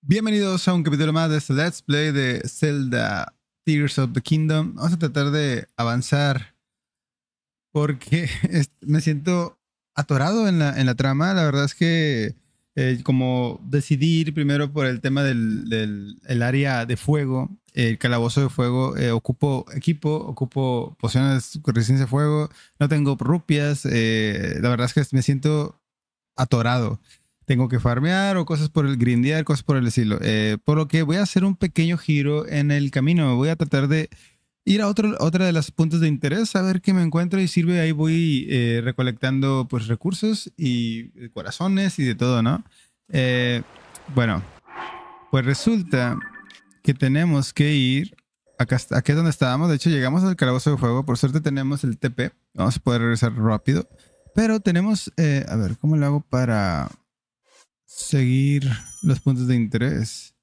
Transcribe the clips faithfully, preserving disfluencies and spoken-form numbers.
Bienvenidos a un capítulo más de este Let's Play de Zelda Tears of the Kingdom. Vamos a tratar de avanzar porque es- me siento atorado en la, en la trama. La verdad es que eh, como decidí ir primero por el tema del, del el área de fuego, el calabozo de fuego, eh, ocupo equipo, ocupo pociones con resistencia a fuego, no tengo rupias. Eh, la verdad es que me siento atorado. Tengo que farmear o cosas por el grindear, cosas por el estilo. Eh, por lo que voy a hacer un pequeño giro en el camino. Voy a tratar de ir a otro, otra de las puntos de interés, a ver qué me encuentro y sirve. Ahí voy eh, recolectando pues recursos y eh, corazones y de todo, ¿no? Eh, bueno, pues resulta que tenemos que ir acá, aquí es donde estábamos. De hecho, llegamos al calabozo de fuego. Por suerte tenemos el T P. Vamos a poder regresar rápido. Pero tenemos, eh, a ver, ¿cómo lo hago para seguir los puntos de interés?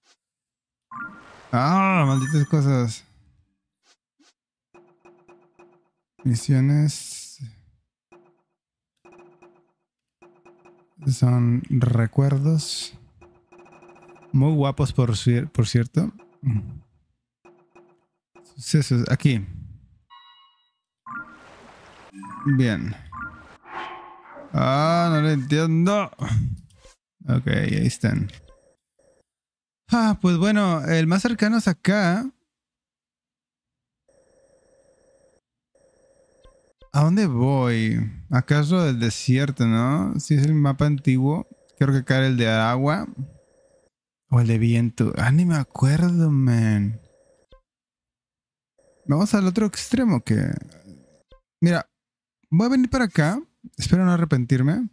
Ah, malditas cosas. Misiones son recuerdos. Muy guapos, por, cier- por cierto. Sucesos, aquí. Bien. Ah, no lo entiendo. Ok, ahí están. Ah, pues bueno, el más cercano es acá. ¿A dónde voy? ¿Acaso del desierto, no? Si es el mapa antiguo. Creo que acá era el de agua. O el de viento. Ah, ni me acuerdo, man. Vamos al otro extremo que... Mira, voy a venir para acá. Espero no arrepentirme.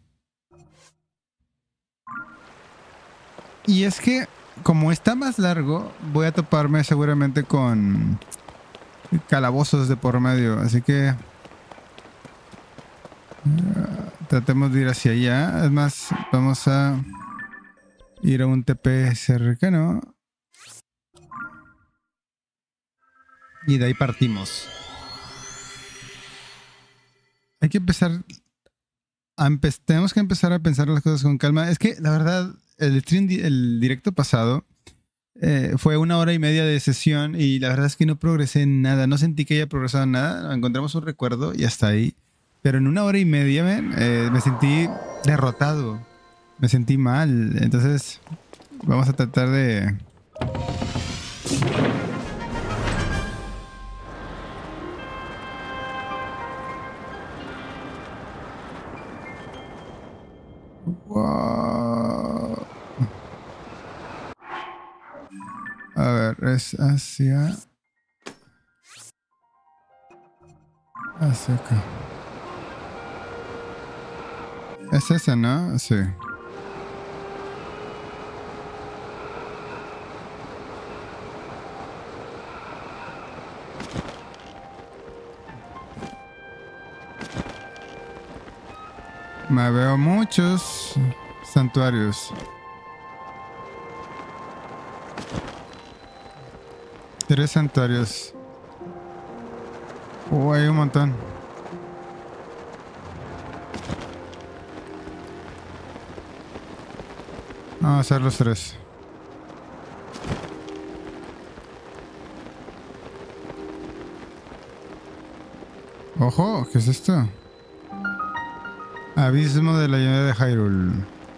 Y es que, como está más largo, voy a toparme seguramente con calabozos de por medio. Así que... uh, tratemos de ir hacia allá. Es más, vamos a ir a un T P cercano. Y de ahí partimos. Hay que empezar a empe- tenemos que empezar a pensar las cosas con calma. Es que la verdad, el stream, di- el directo pasado eh, fue una hora y media de sesión y la verdad es que no progresé en nada. No sentí que haya progresado en nada. Encontramos un recuerdo y hasta ahí. Pero en una hora y media, man, eh, me sentí derrotado. Me sentí mal. Entonces, vamos a tratar de... Wow. A ver, es hacia... hacia acá. Es ese, ¿no? Sí. Me veo muchos santuarios. Tres santuarios. Oh, hay un montón. Vamos a hacer los tres. Ojo, ¿qué es esto? Abismo de la llanura de Hyrule.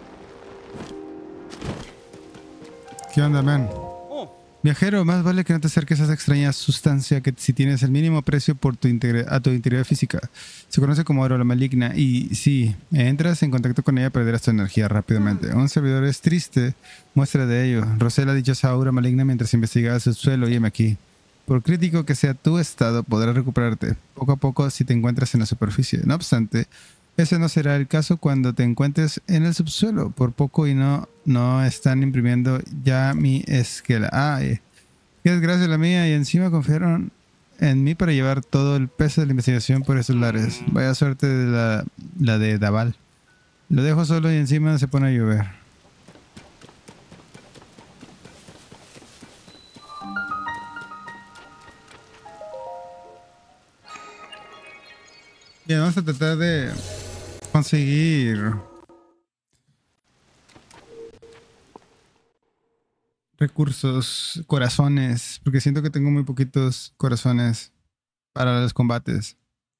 ¿Qué onda, man? Viajero, más vale que no te acerques a esa extraña sustancia que si tienes el mínimo precio por tu integri- a tu integridad física. Se conoce como aura maligna y si entras en contacto con ella perderás tu energía rápidamente. Un servidor es triste, muestra de ello. Rosella ha dicho esa aura maligna mientras investigaba el subsuelo y heme aquí. Por crítico que sea tu estado, podrás recuperarte poco a poco si te encuentras en la superficie. No obstante, ese no será el caso cuando te encuentres en el subsuelo. Por poco y no, no están imprimiendo ya mi esquela. Ay, qué desgracia la mía. Y encima confiaron en mí para llevar todo el peso de la investigación por esos lares. Vaya suerte de la, la de Daval. Lo dejo solo y encima se pone a llover. Bien, vamos a tratar de conseguir... recursos, corazones, porque siento que tengo muy poquitos corazones para los combates.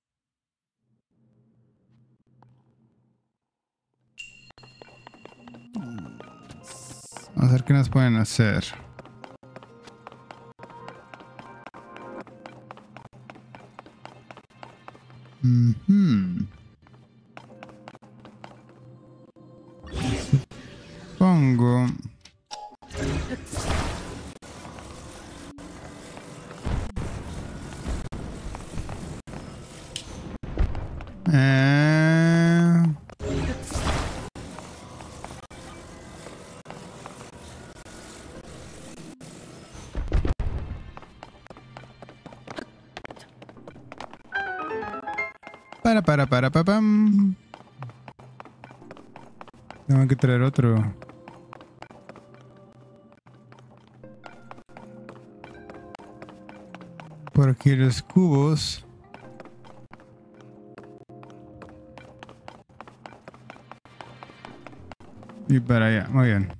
Vamos a ver qué nos pueden hacer. Mm-hmm. Pongo. Eh... Para, para, para, para, pam. Tengo que traer otro. Por aquí los cubos. Y para allá, muy bien.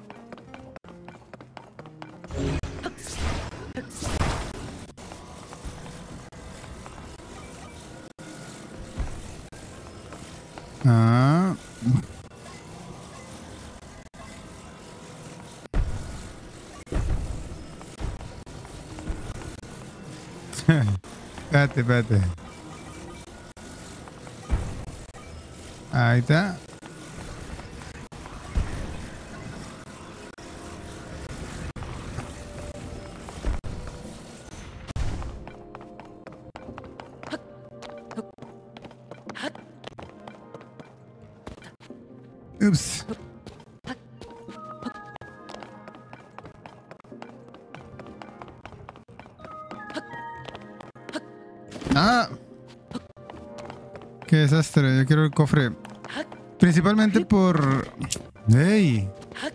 Ah. Espérate, espérate. Ahí está. Ups. Ah. Qué desastre. Yo quiero el cofre. Principalmente por... ¡Ey!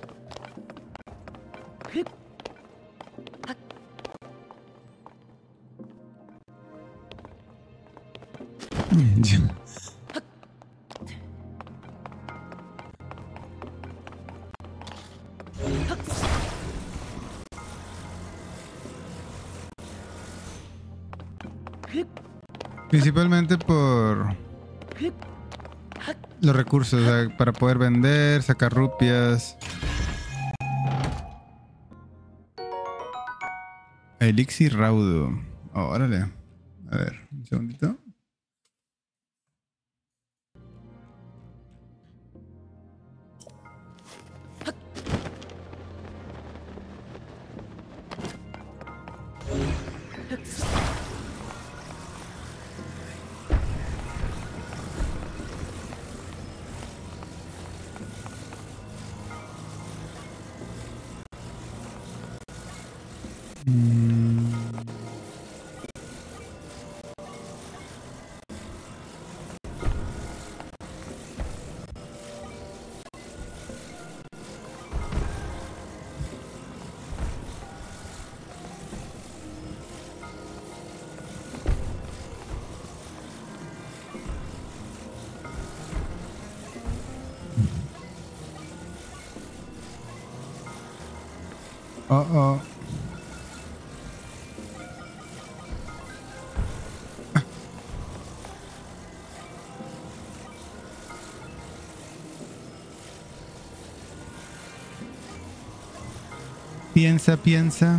Principalmente por los recursos, o sea, para poder vender, sacar rupias. Elixir raudo. Oh, órale. A ver, un segundito. Oh, oh. Piensa, piensa.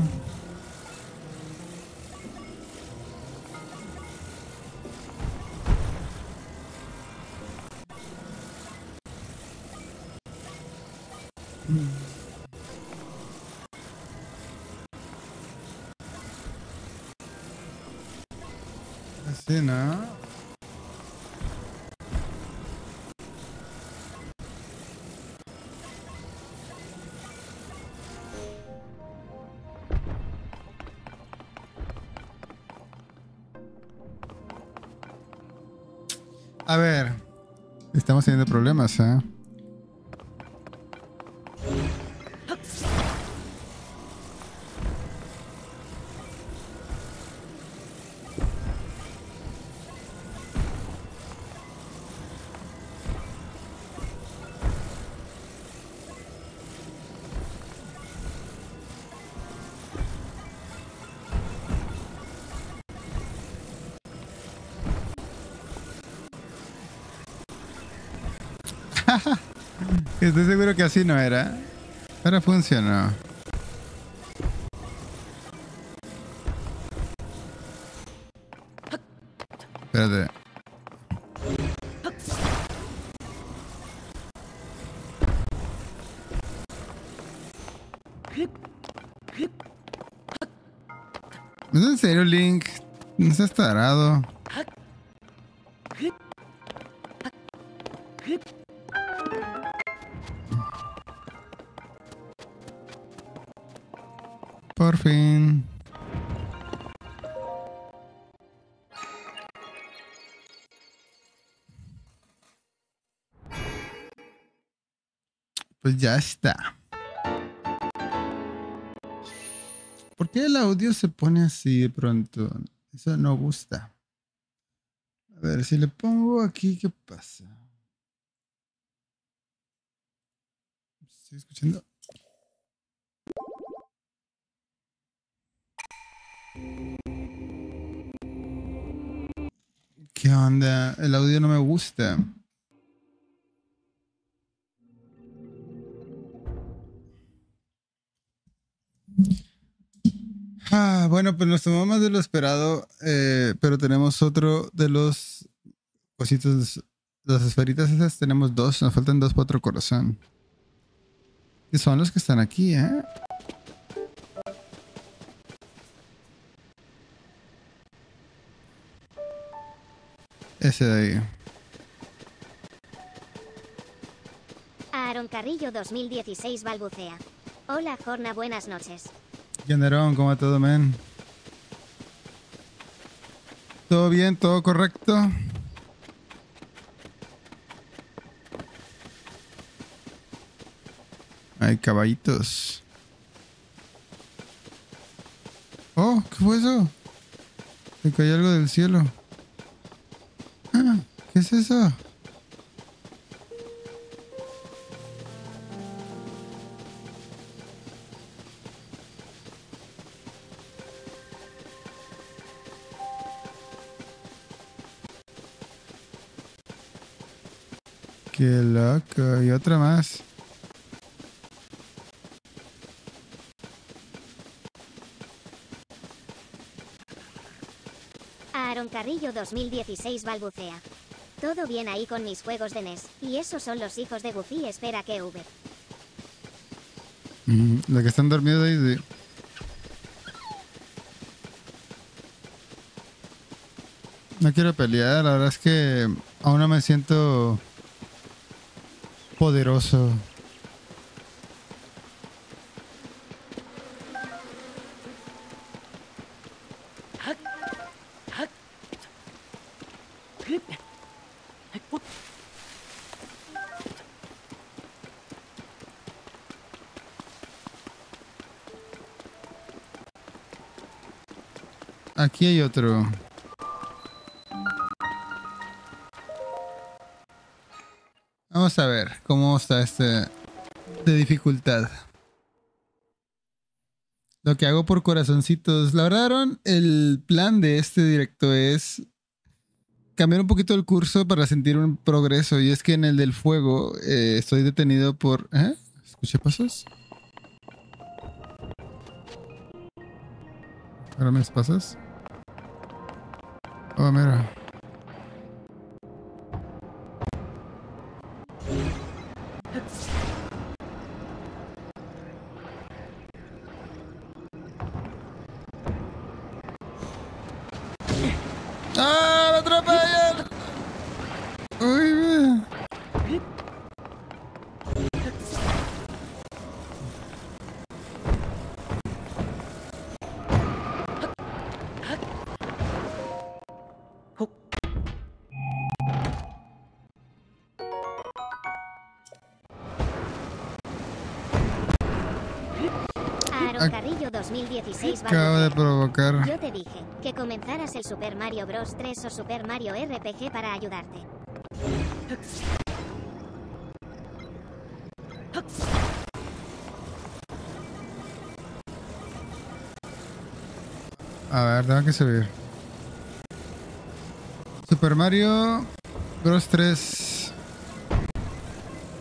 Así, ¿no? A ver, estamos teniendo problemas, ¿eh? Estoy seguro que así no era. Pero funcionó. Espérate. ¿Es en serio, Link? No seas tarado. Por fin. Pues ya está. ¿Por qué el audio se pone así de pronto? Eso no gusta. A ver, si le pongo aquí, ¿qué pasa? ¿Estoy escuchando? ¿Qué onda? El audio no me gusta. Ah, bueno, pues nos tomó más de lo esperado, eh, pero tenemos otro de los cositos, las esferitas esas, tenemos dos, nos faltan dos para otro corazón. Y son los que están aquí, ¿eh? Ese de ahí. Aaron Carrillo dos mil dieciséis balbucea. Hola, Jorna, buenas noches. ¿Qué onda, Aaron? ¿Cómo va todo, men? ¿Todo bien? ¿Todo correcto? Hay caballitos. Oh, ¿qué fue eso? Se cayó algo del cielo. Ah, ¿qué es eso? Qué loco. Y otra más. Aaron Carrillo dos mil dieciséis balbucea. Todo bien ahí con mis juegos de N E S. Y esos son los hijos de Goofy, espera que V. Mm, los que están dormidos ahí, sí. No quiero pelear, la verdad es que aún no me siento poderoso. Aquí hay otro. Vamos a ver cómo está este de dificultad. Lo que hago por corazoncitos. La verdad, Aaron, el plan de este directo es cambiar un poquito el curso para sentir un progreso. Y es que en el del fuego eh, estoy detenido por... ¿Eh? ¿Escuché pasos? ¿Ahora me pasas? Oh, mira. ¡Ah! ¡Me atropellan! ¡Uy, mira! Aaron Carrillo dos mil dieciséis Acabo de balbucea. provocar. Yo te dije que comenzaras el Super Mario Bros. tres o Super Mario R P G para ayudarte. A ver, tengo que subir. Super Mario Bros. tres.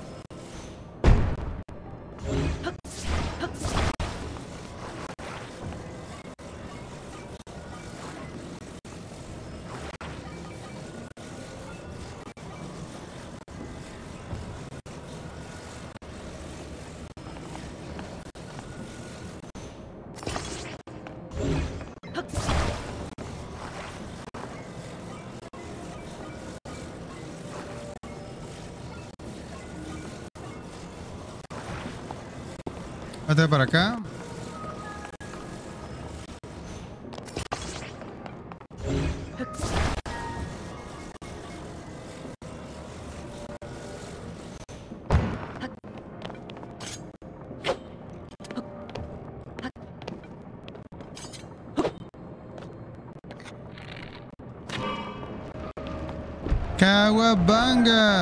Otra para acá. Kawabanga.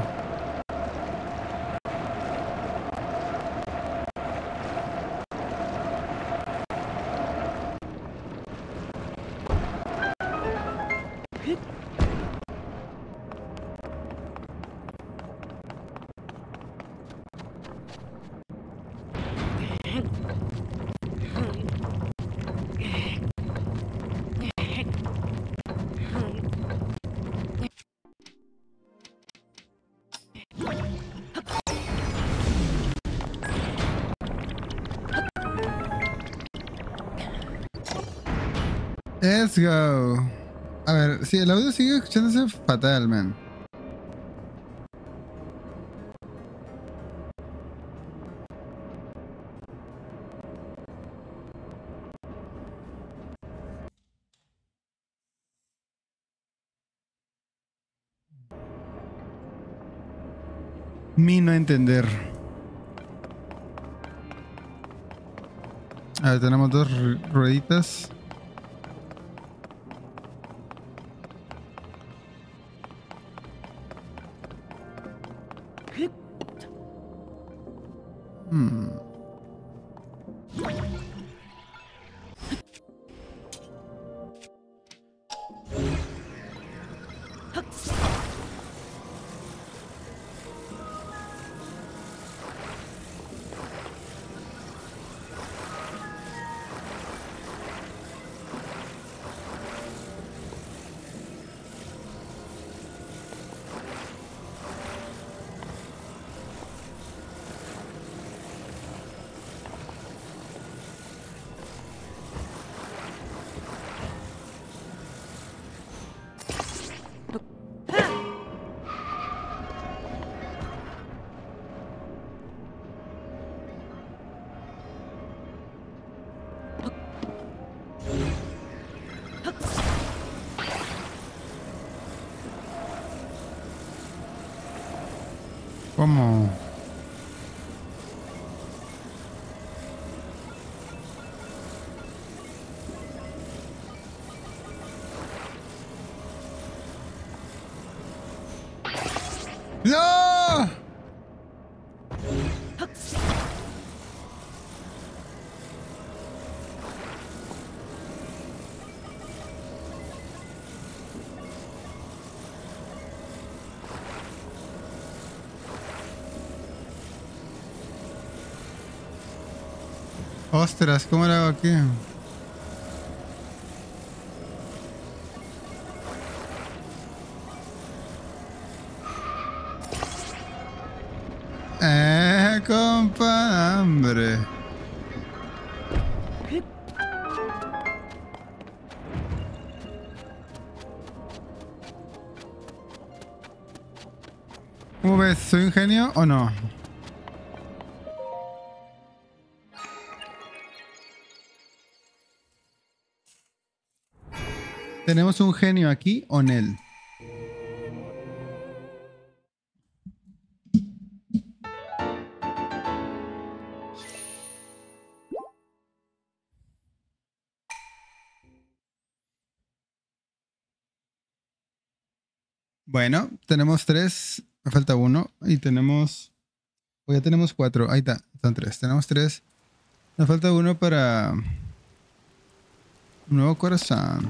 Let's go. A ver, sí, el audio sigue escuchándose fatal, man. Mi no entender. A ver, tenemos dos ru- rueditas. Hmm. ¿Cómo? ¡No! Ostras, ¿cómo lo hago aquí? Eh, compa, hambre. ¿Cómo ves? ¿Soy un genio o no? ¿Tenemos un genio aquí o en él? Bueno, tenemos tres. Me falta uno. Y tenemos... O ya tenemos cuatro. Ahí está. Son tres. Tenemos tres. Nos falta uno para... Un nuevo corazón.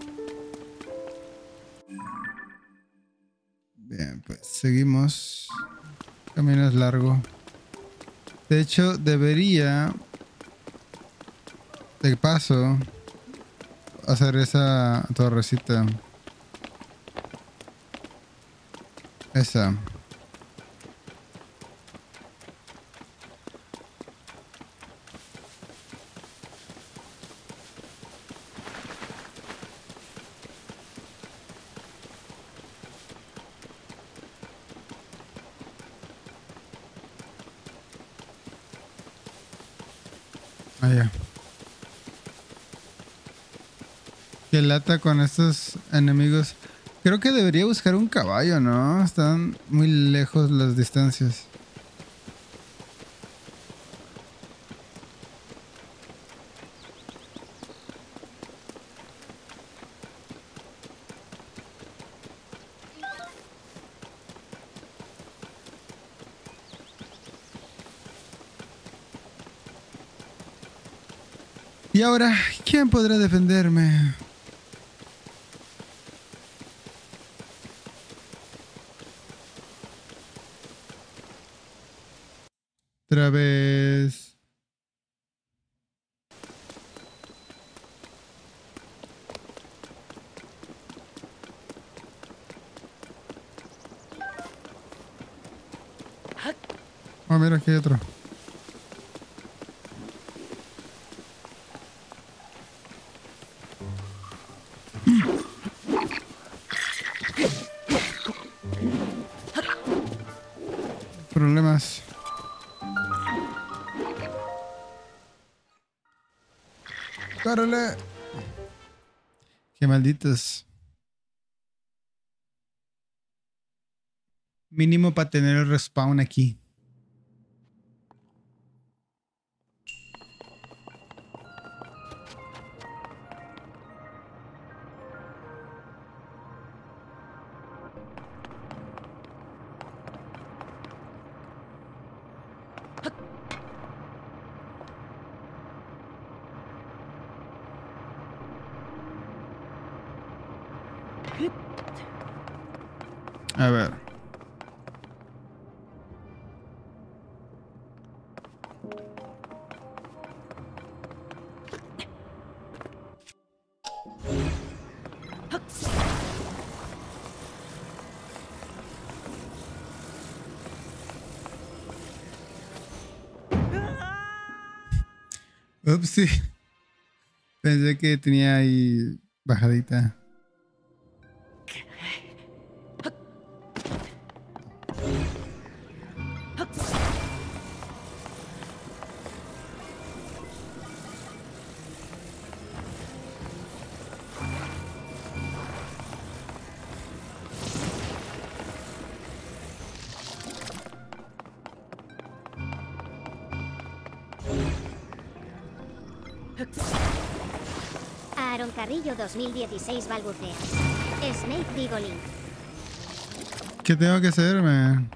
Bien, pues seguimos. El camino es largo. De hecho, debería... De paso... Hacer esa torrecita. Esa. Ah, ya. Qué lata con estos enemigos. Creo que debería buscar un caballo, ¿no? Están muy lejos las distancias. Y ahora, ¿quién podrá defenderme? Otra vez. Oh, mira, aquí hay otro. Problemas. ¡Córrele! Qué malditos. Mínimo para tener el respawn aquí. A ver. Upsi. Pensé que tenía ahí bajadita. Aaron Carrillo dos mil dieciséis balbucea. Snake Digolink. ¿Qué tengo que hacerme?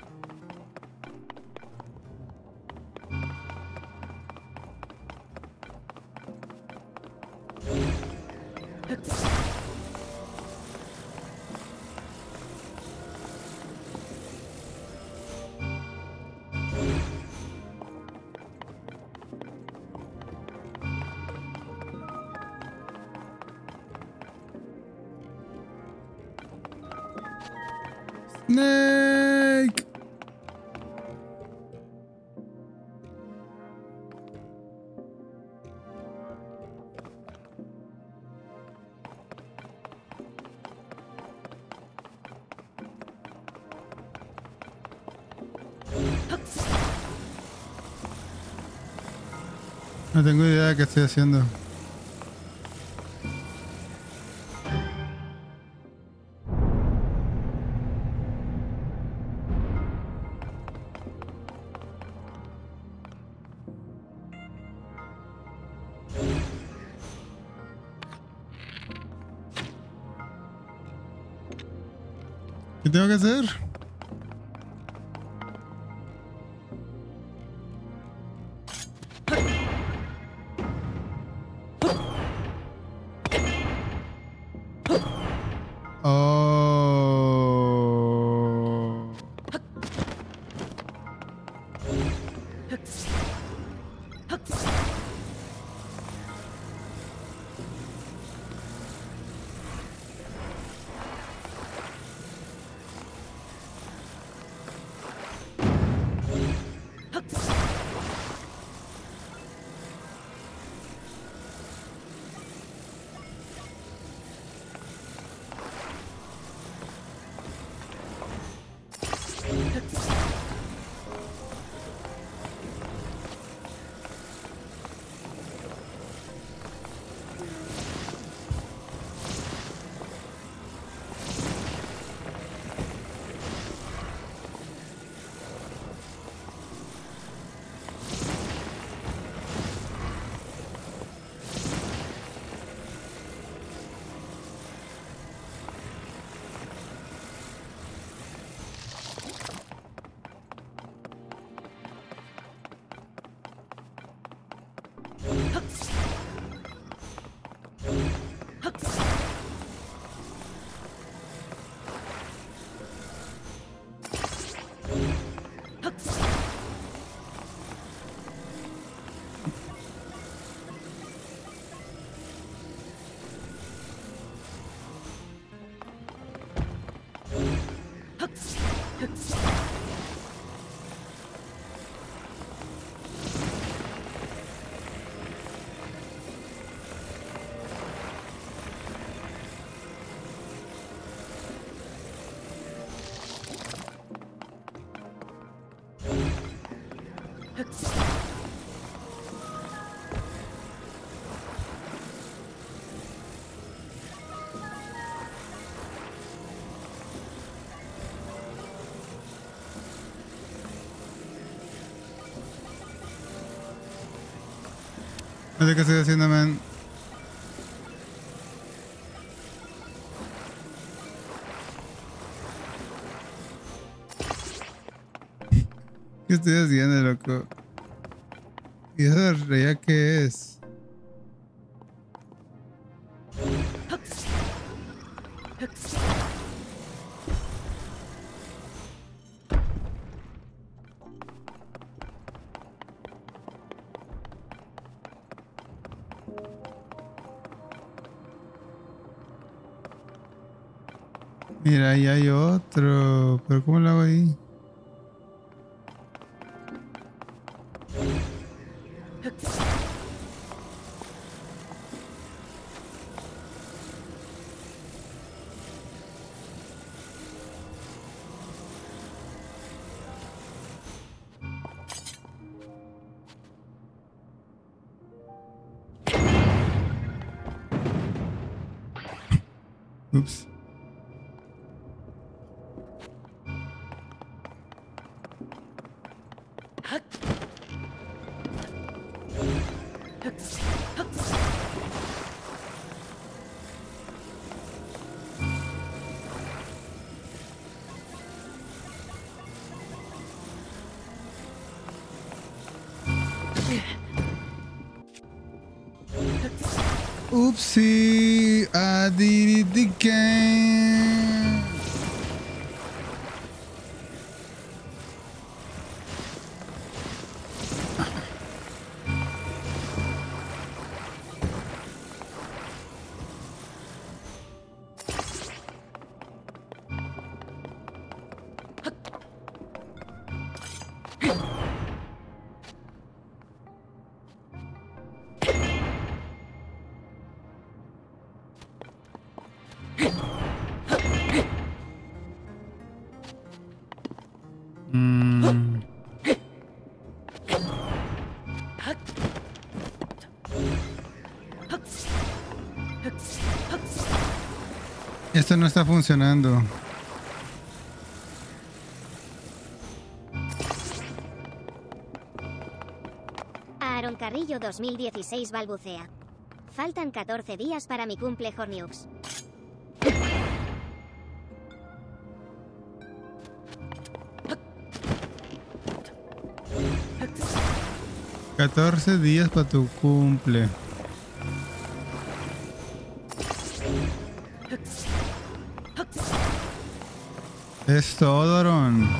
Snake. No tengo idea de qué estoy haciendo. ¿Qué tengo que hacer? Oh. No sé qué estoy haciendo, man. ¿Qué estoy haciendo, loco? ¿Y esa raya qué es? Mira, ahí hay otro. ¿Pero cómo lo hago ahí? Ups. Oopsie, I did it again. Mm. Esto no está funcionando. Aaron Carrillo dos mil dieciséis balbucea. Faltan catorce días para mi cumple, Horniux. catorce días para tu cumple. Es todo, Aaron.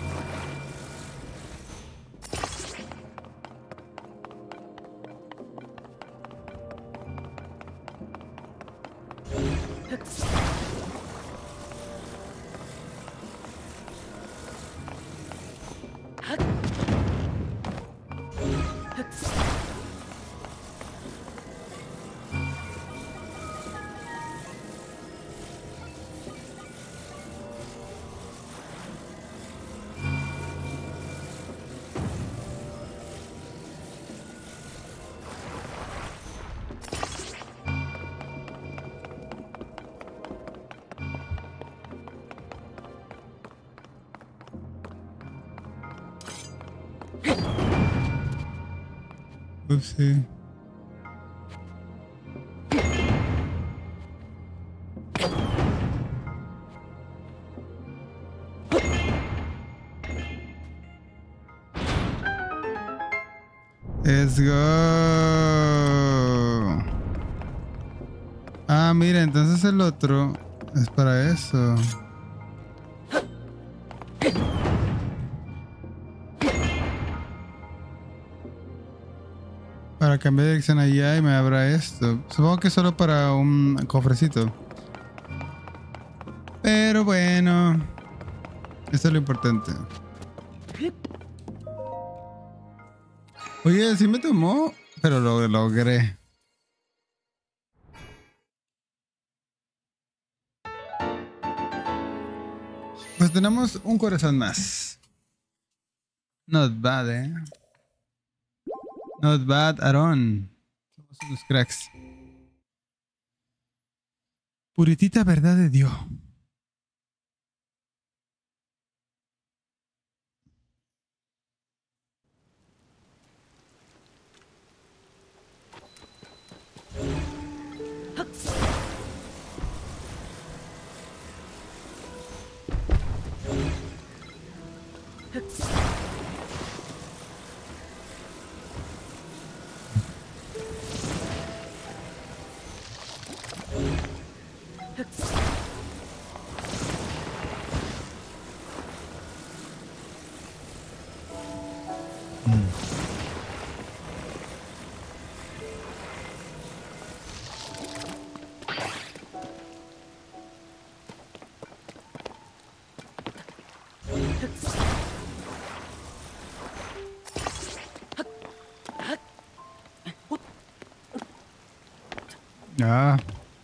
Upsi. Let's go. Oh. Ah, mira, entonces el otro es para eso. Para cambiar de dirección allá y me abra esto. Supongo que es solo para un cofrecito. Pero bueno, esto es lo importante. Oye, sí me tomó, pero lo logré. Pues tenemos un corazón más. Not bad, eh. Not bad, Aaron. Somos unos cracks. Puritita verdad de Dios. Ah.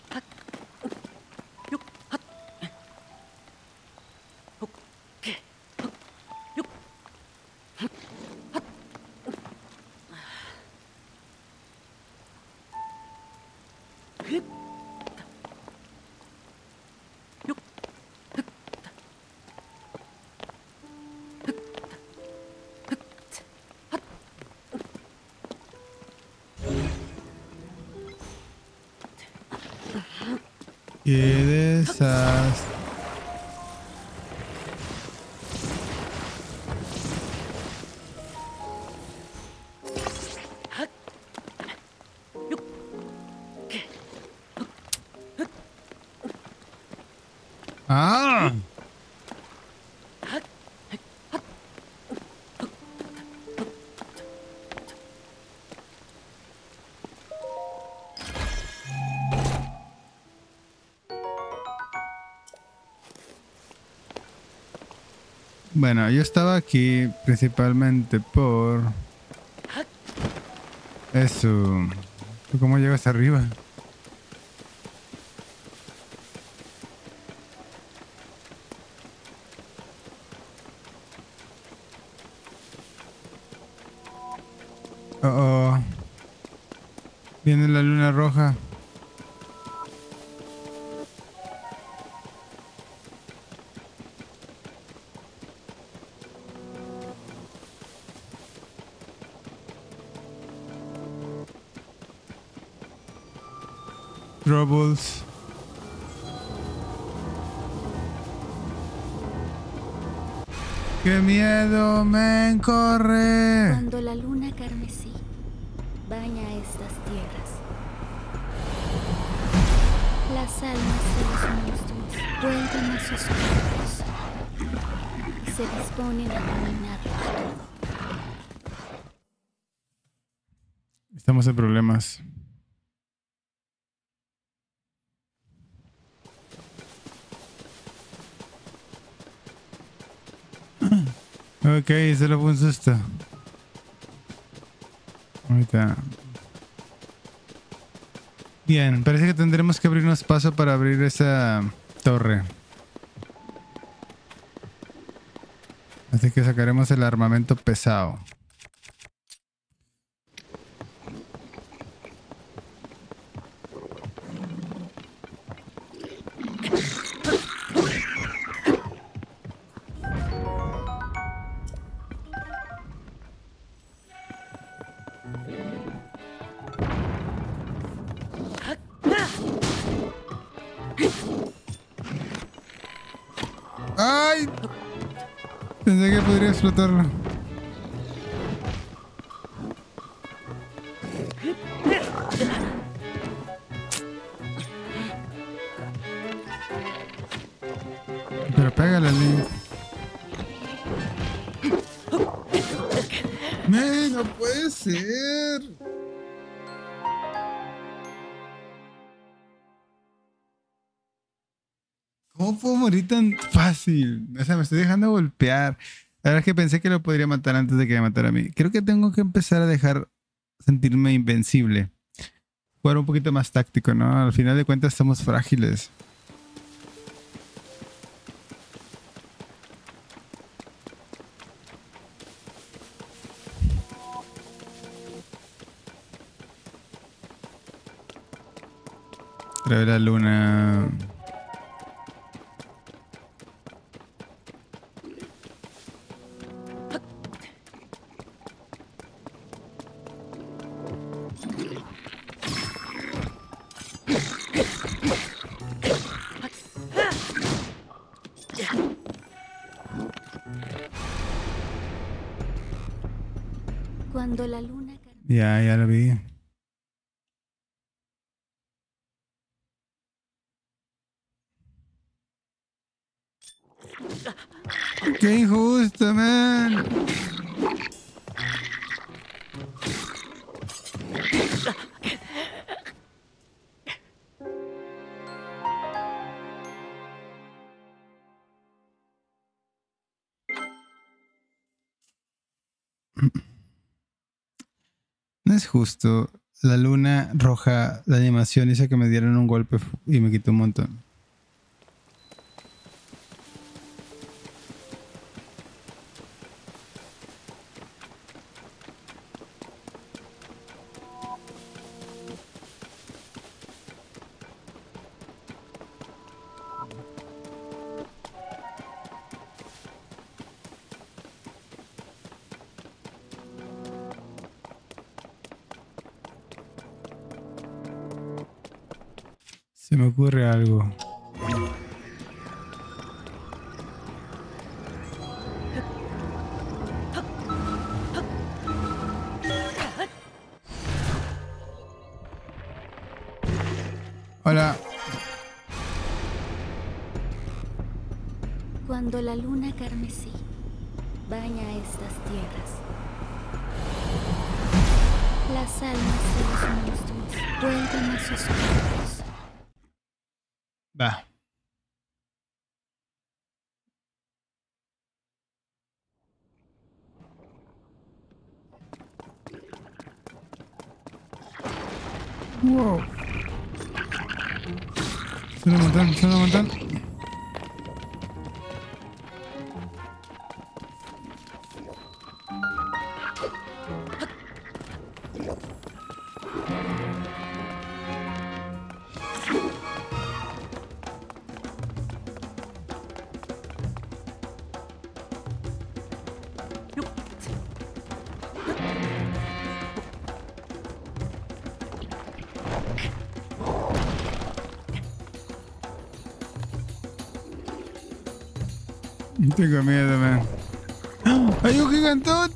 Qué desastre. Ah. Bueno, yo estaba aquí principalmente por eso. ¿Tú cómo llegas arriba? Oh, oh. Viene la luna roja. Troubles. ¡Qué miedo me corre! Cuando la luna carmesí baña estas tierras, las almas de los monstruos vuelven a sus cuerpos y se disponen a dominarlo todo. Estamos en problemas. Ok, solo fue un susto. Ahorita. Bien, parece que tendremos que abrirnos paso para abrir esa torre. Así que sacaremos el armamento pesado. ¡Ay! Pensé que podría explotarlo. ser? ¿Cómo puedo morir tan fácil? O sea, me estoy dejando golpear. La verdad es que pensé que lo podría matar antes de que me matara a mí. Creo que tengo que empezar a dejar sentirme invencible. Jugar un poquito más táctico, ¿no? Al final de cuentas estamos frágiles. Trae la luna. Cuando la luna... Ya, ya lo vi. Qué injusto, man. No es justo. La luna roja, la animación hizo que me dieran un golpe y me quitó un montón. Se me ocurre algo. Hola. Cuando la luna carmesí baña estas tierras, las almas de los monstruos vuelven a sus cuerpos. Va. Wow. Son un montón, son un montón. Tengo miedo, man. ¡Hay un gigantón!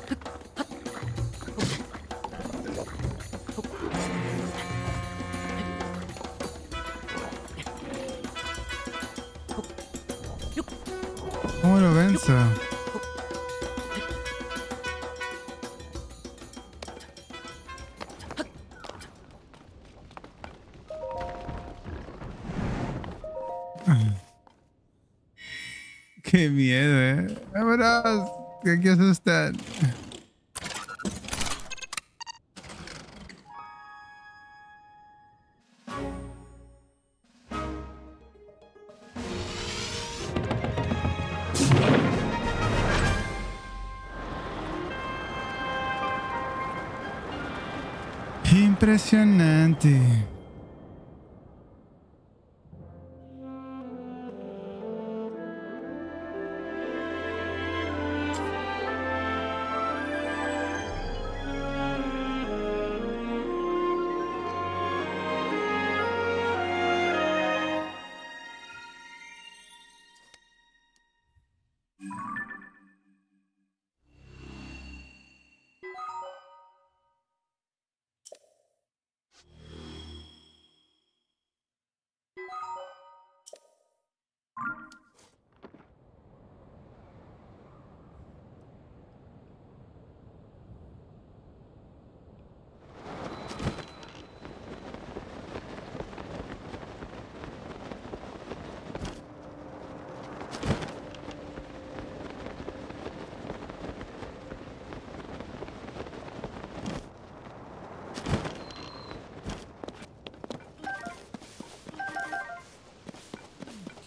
¿Cómo lo venzo? Qué miedo, eh. Vámonos, que aquí asustan. Impresionante.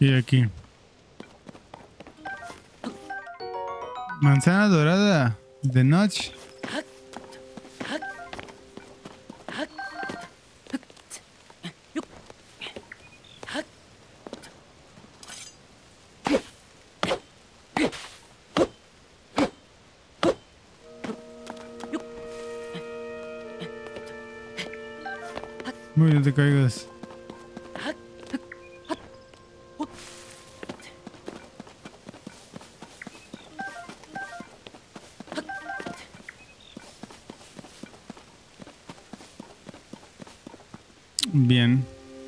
Sí, aquí. Manzana dorada de noche. Muy bien, te caigas. Bien.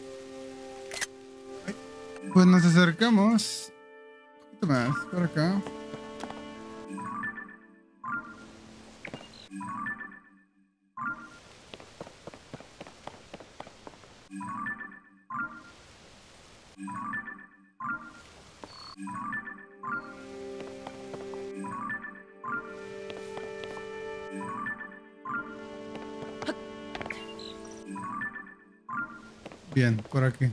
Pues nos acercamos. Un poquito más, por acá. Bien, por aquí.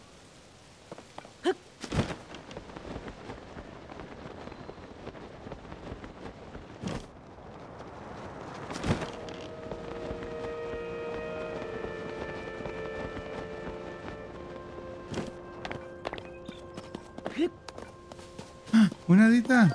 ¡Ah! ¡Una hadita!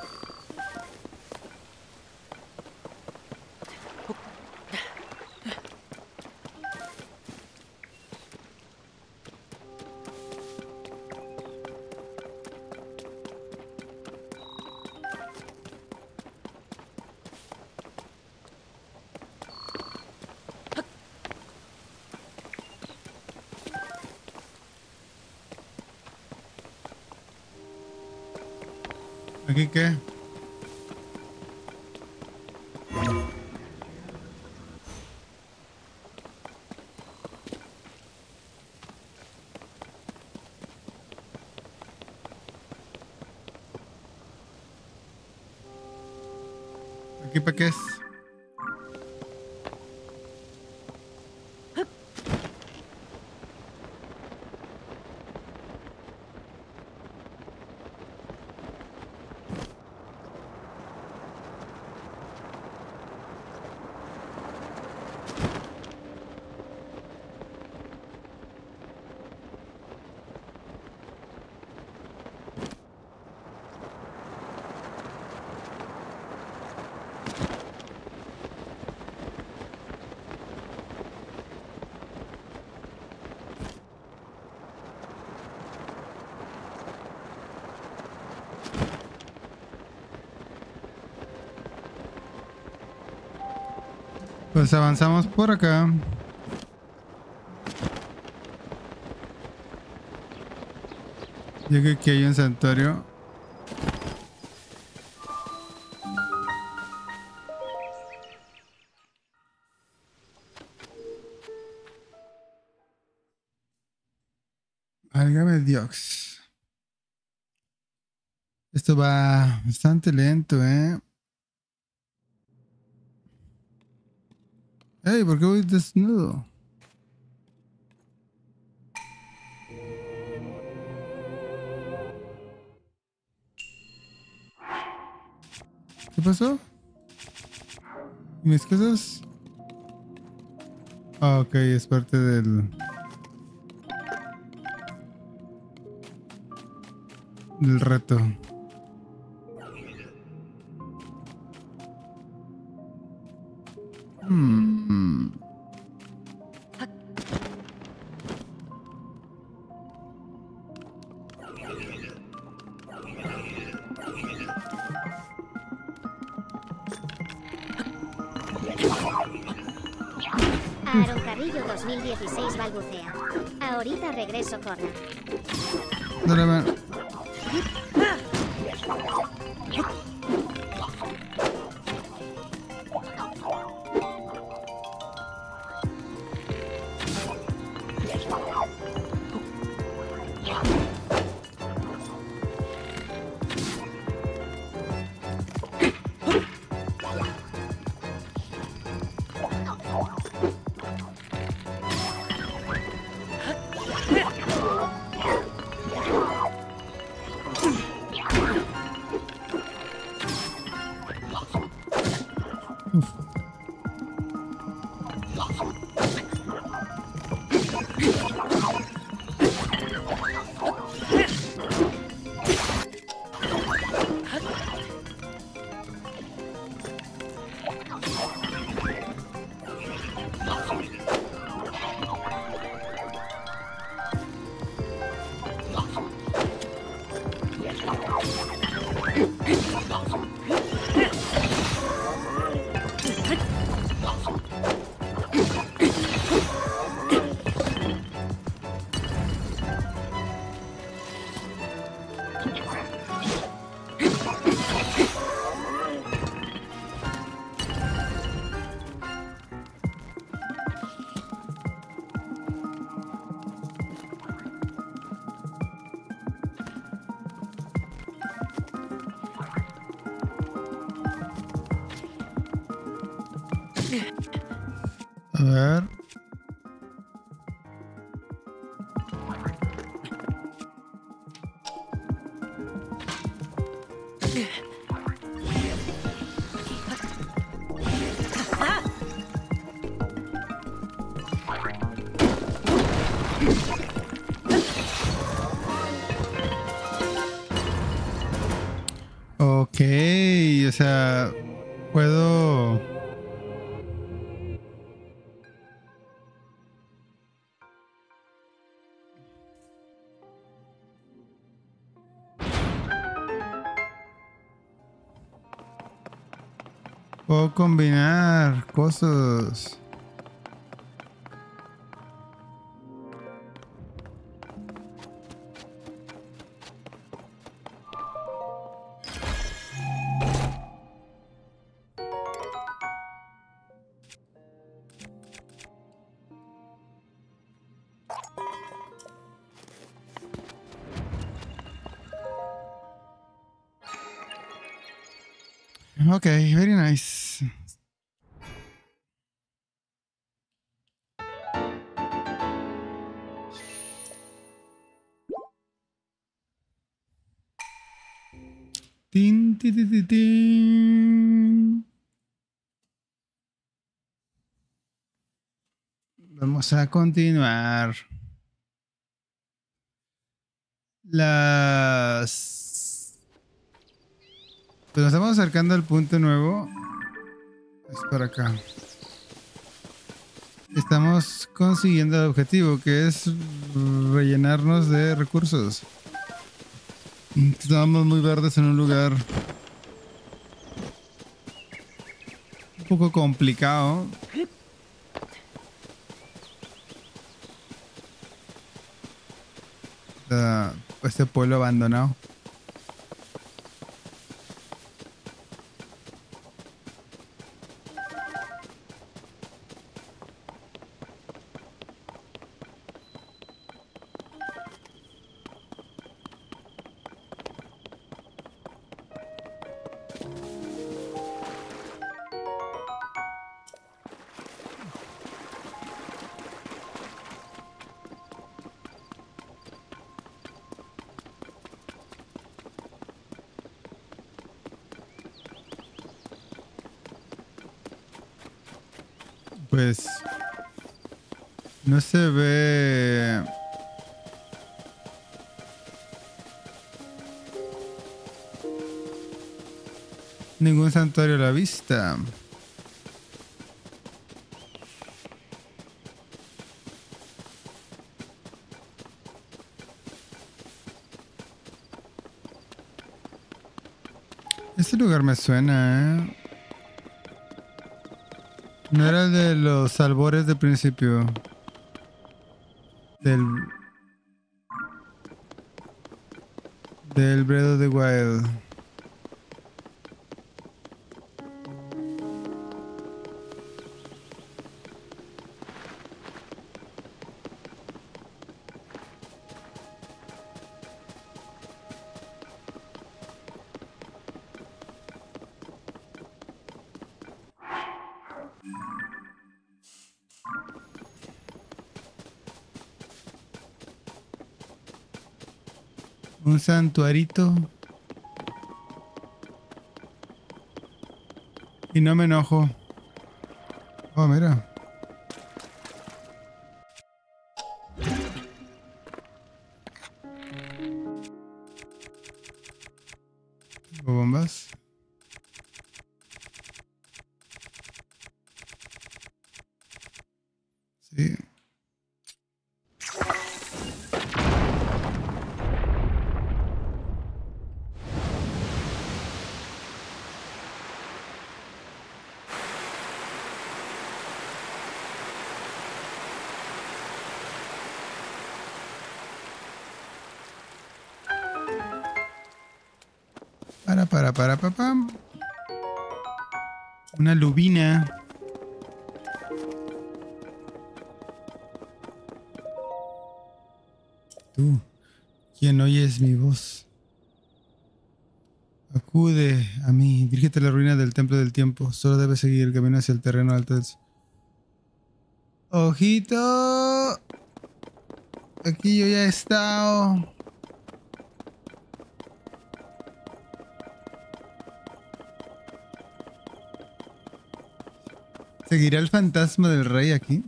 ¿Aquí qué? ¿Aquí para qué es? Pues avanzamos por acá. Yo creo que hay un santuario. Válgame Dios. Esto va bastante lento, ¿eh? Ey, ¿por qué voy desnudo? ¿Qué pasó? ¿Y mis cosas? Ah, ok, es parte del... del reto. Hmm. Aaron Carrillo dos mil dieciséis balbucea. Ahorita regreso, corna. Dale, va. A ver. Ok, o sea, puedo... Puedo combinar cosas. Okay, very nice. Tin, tin, tin, tin, tin. Vamos a continuar. Las... Pues nos estamos acercando al punto nuevo. Es por acá. Estamos consiguiendo el objetivo, que es rellenarnos de recursos. Estábamos muy verdes en un lugar un poco complicado. Uh, este pueblo abandonado. Pues no se ve ningún santuario a la vista. Este lugar me suena, ¿eh? No era de los albores de principio. Del... Del Breath of the Wild. Un santuarito. Y no me enojo. Oh, mira. Bombas. Sí. Para, para, para, para, pam. Una lubina. Tú, quien oyes mi voz, acude a mí, dirígete a la ruina del templo del tiempo. Solo debes seguir el camino hacia el terreno alto del... Ojito. Aquí yo ya he estado. ¿Seguirá el fantasma del rey aquí?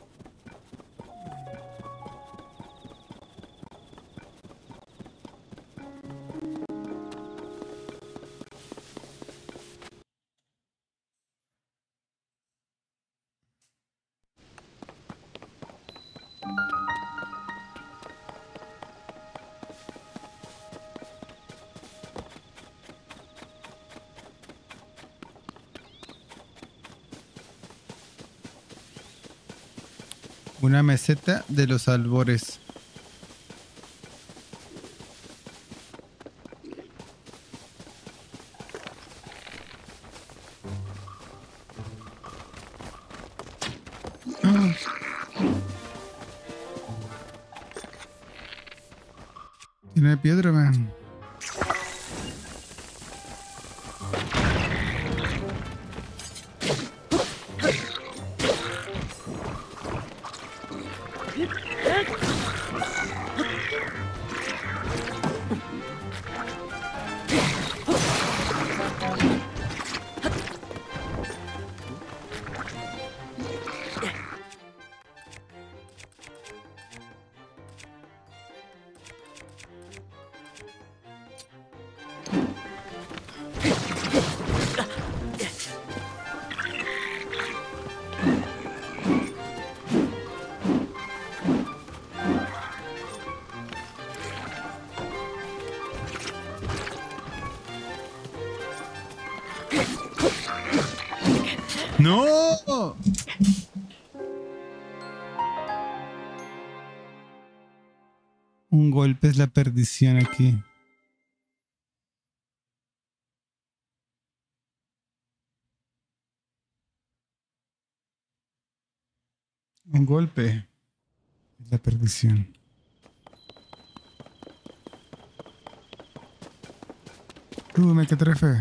Una meseta de los albores. Ah. Tiene piedra, man. ¡No! Un golpe es la perdición aquí. Un golpe es la perdición. Uh, me que trefe.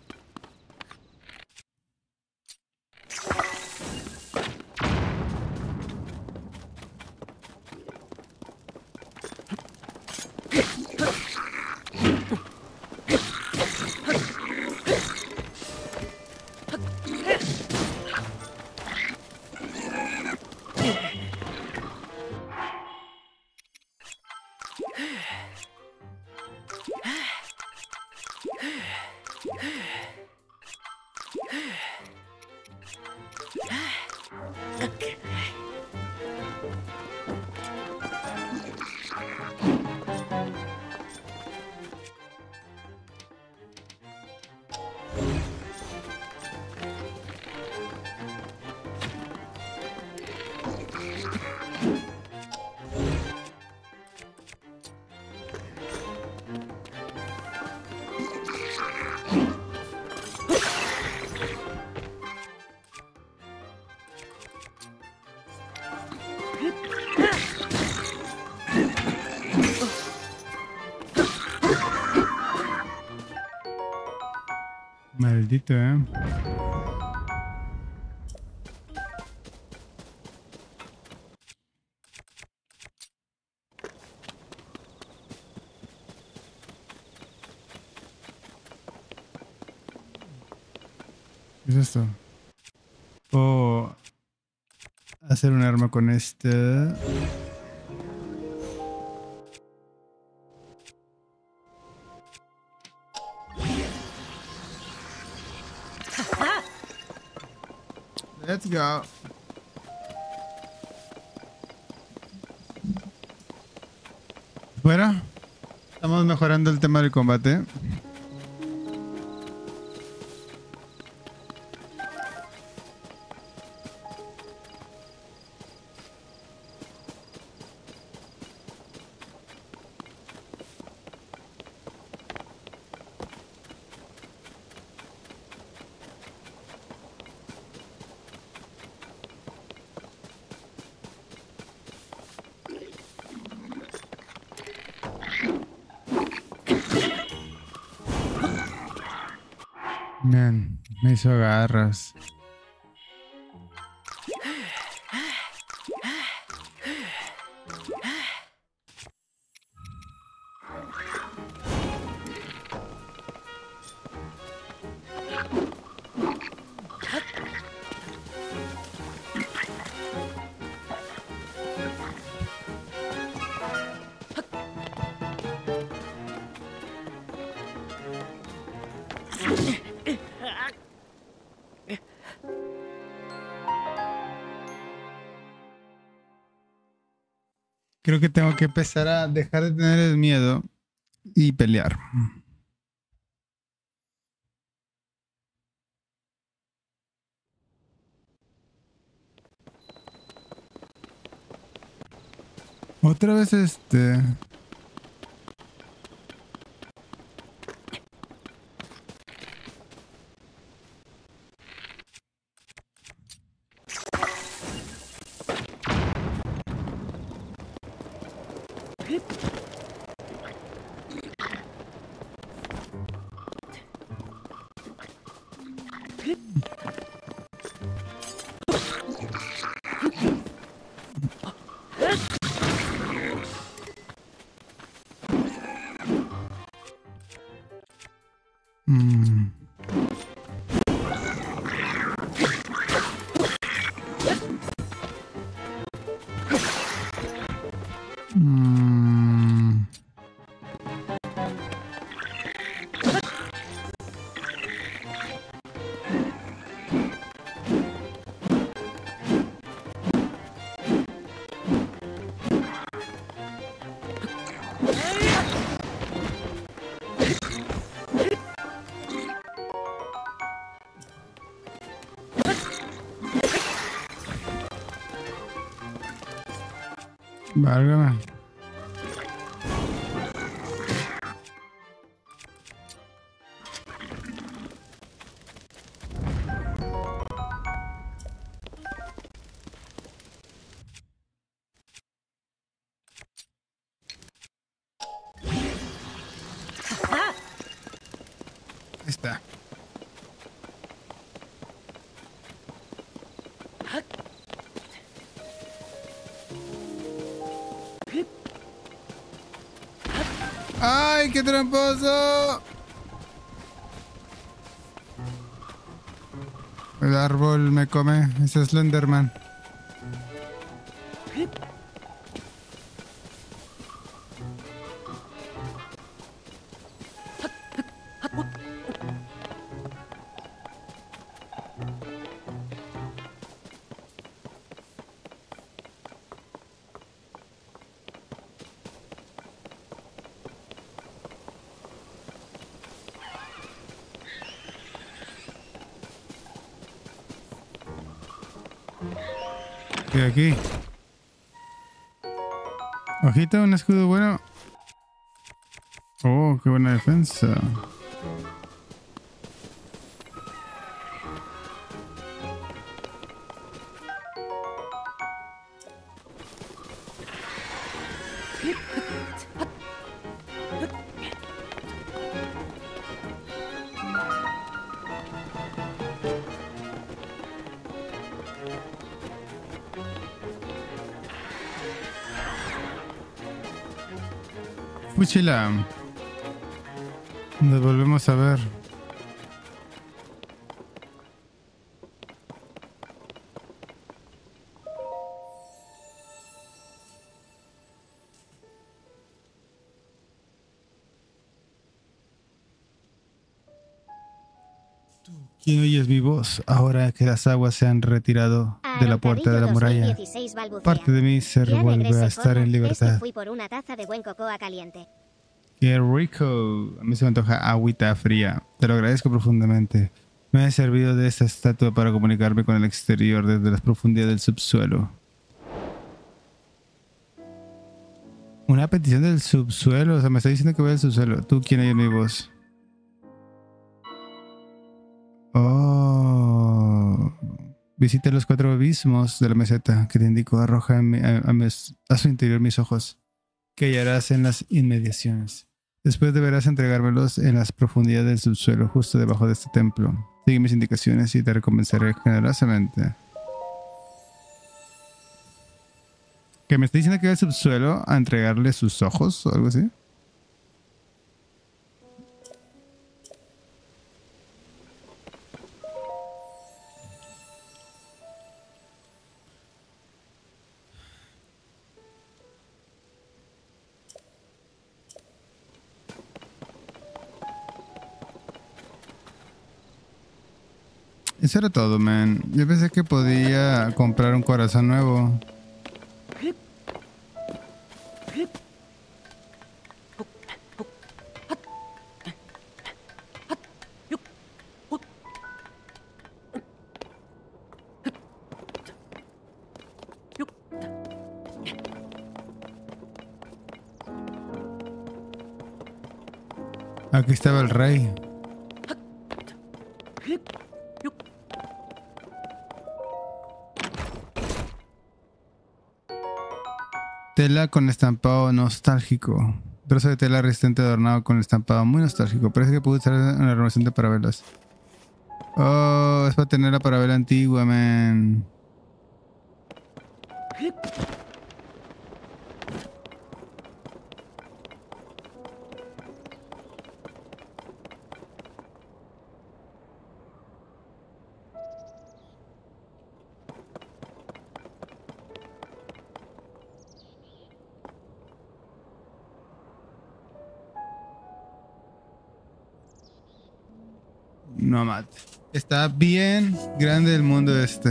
Maldito, eh. ¿Qué es esto? Puedo hacer un arma con este. Let's go. Bueno, estamos mejorando el tema del combate. Man, me hizo garras. Creo que tengo que empezar a dejar de tener el miedo y pelear. Otra vez este... Mm. Mm. Válgame. Ahí está. ¡Ay, qué tramposo! El árbol me come. Es Slenderman. ¿Qué hay aquí? Ojito, un escudo bueno. Oh, qué buena defensa. Fuchila. Nos volvemos a ver. Tú, ¿quién oyes mi voz ahora que las aguas se han retirado de la puerta de la muralla? Parte de mí se revuelve a estar en libertad. Fui por una taza de buen cocoa caliente. ¡Qué rico! A mí se me antoja agüita fría. Te lo agradezco profundamente. Me he servido de esta estatua para comunicarme con el exterior desde las profundidades del subsuelo. Una petición del subsuelo. O sea, me está diciendo que voy al subsuelo. ¿Tú quién hay en mi voz? Oh... Visita los cuatro abismos de la meseta que te indico. Arroja a, mi, a, a, mis, a su interior mis ojos, que hallarás en las inmediaciones. Después deberás entregármelos en las profundidades del subsuelo, justo debajo de este templo. Sigue mis indicaciones y te recompensaré generosamente. ¿Que me está diciendo que va al subsuelo a entregarle sus ojos o algo así? Eso era todo, man. Yo pensé que podía comprar un corazón nuevo. Aquí estaba el rey. Tela con estampado nostálgico. Trozo de tela resistente adornado con estampado muy nostálgico. Parece que pudo usar en la renovación de parabelas. Oh, es para tener la parabela antigua, man. Nomad. Está bien grande el mundo este.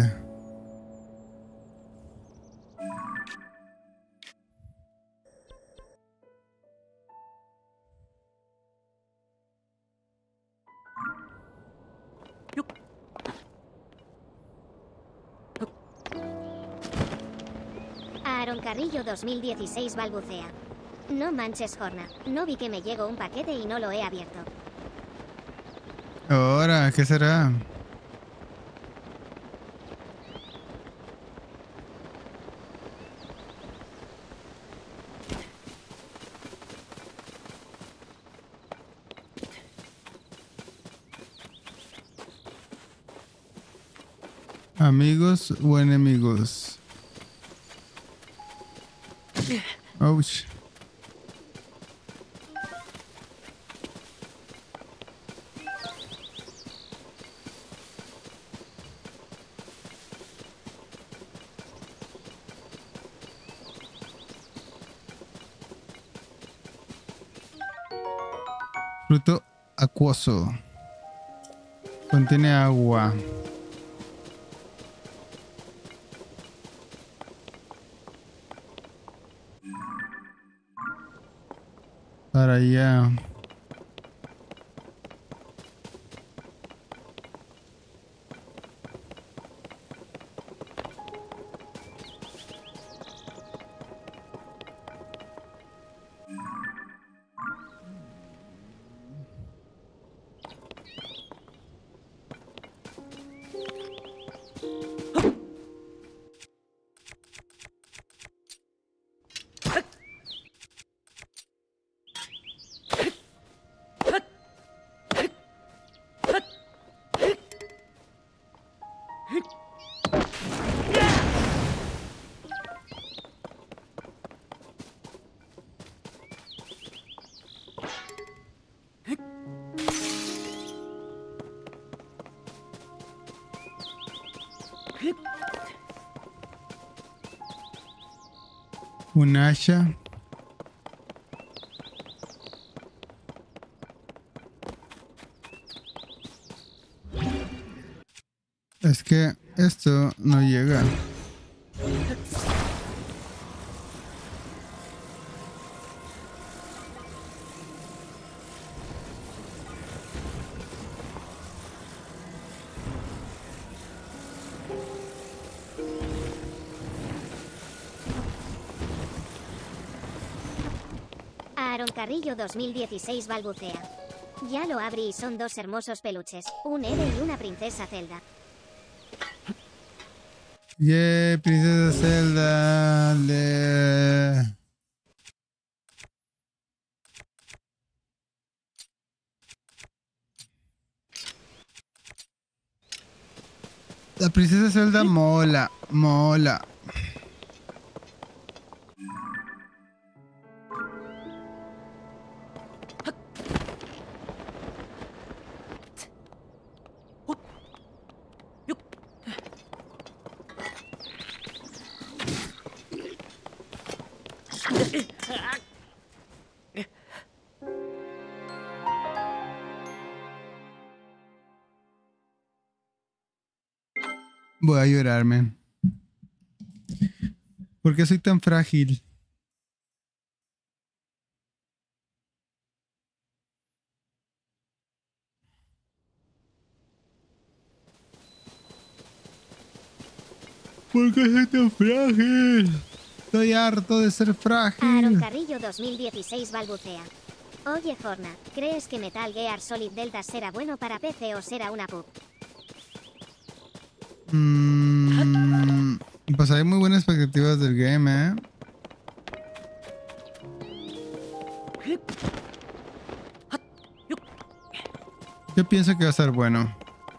Aaron Carrillo dos mil dieciséis balbucea. No manches, Jorna. No vi que me llegó un paquete y no lo he abierto. Ahora, ¿qué será? ¿Amigos o enemigos? Ouch. Fruto acuoso. Contiene agua. Para allá. Un hacha. Es que esto no llega. Aaron Carrillo dos mil dieciséis balbucea. Ya lo abrí y son dos hermosos peluches, un Eve y una princesa Zelda. Yeah, princesa Zelda. Le... La princesa Zelda mola, mola. Voy a llorarme. ¿Por qué soy tan frágil? ¿Por qué soy tan frágil? Estoy harto de ser Aaron frágil. Carrillo dos mil dieciséis balbucea. Oye Forna, ¿crees que Metal Gear Solid Delta será bueno para P C o será una pub? Mm, pues hay muy buenas expectativas del game, ¿eh? Yo pienso que va a estar bueno.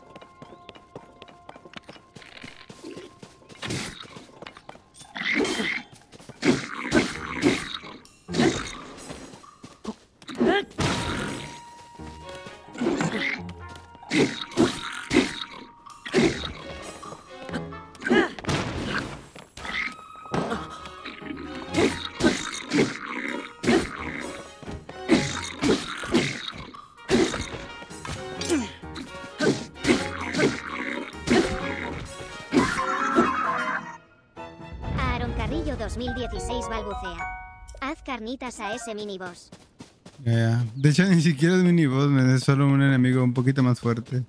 Aaron Carrillo dos mil dieciséis balbucea. Haz carnitas a ese miniboss. Yeah. De hecho, ni siquiera es miniboss, man, es solo un enemigo un poquito más fuerte.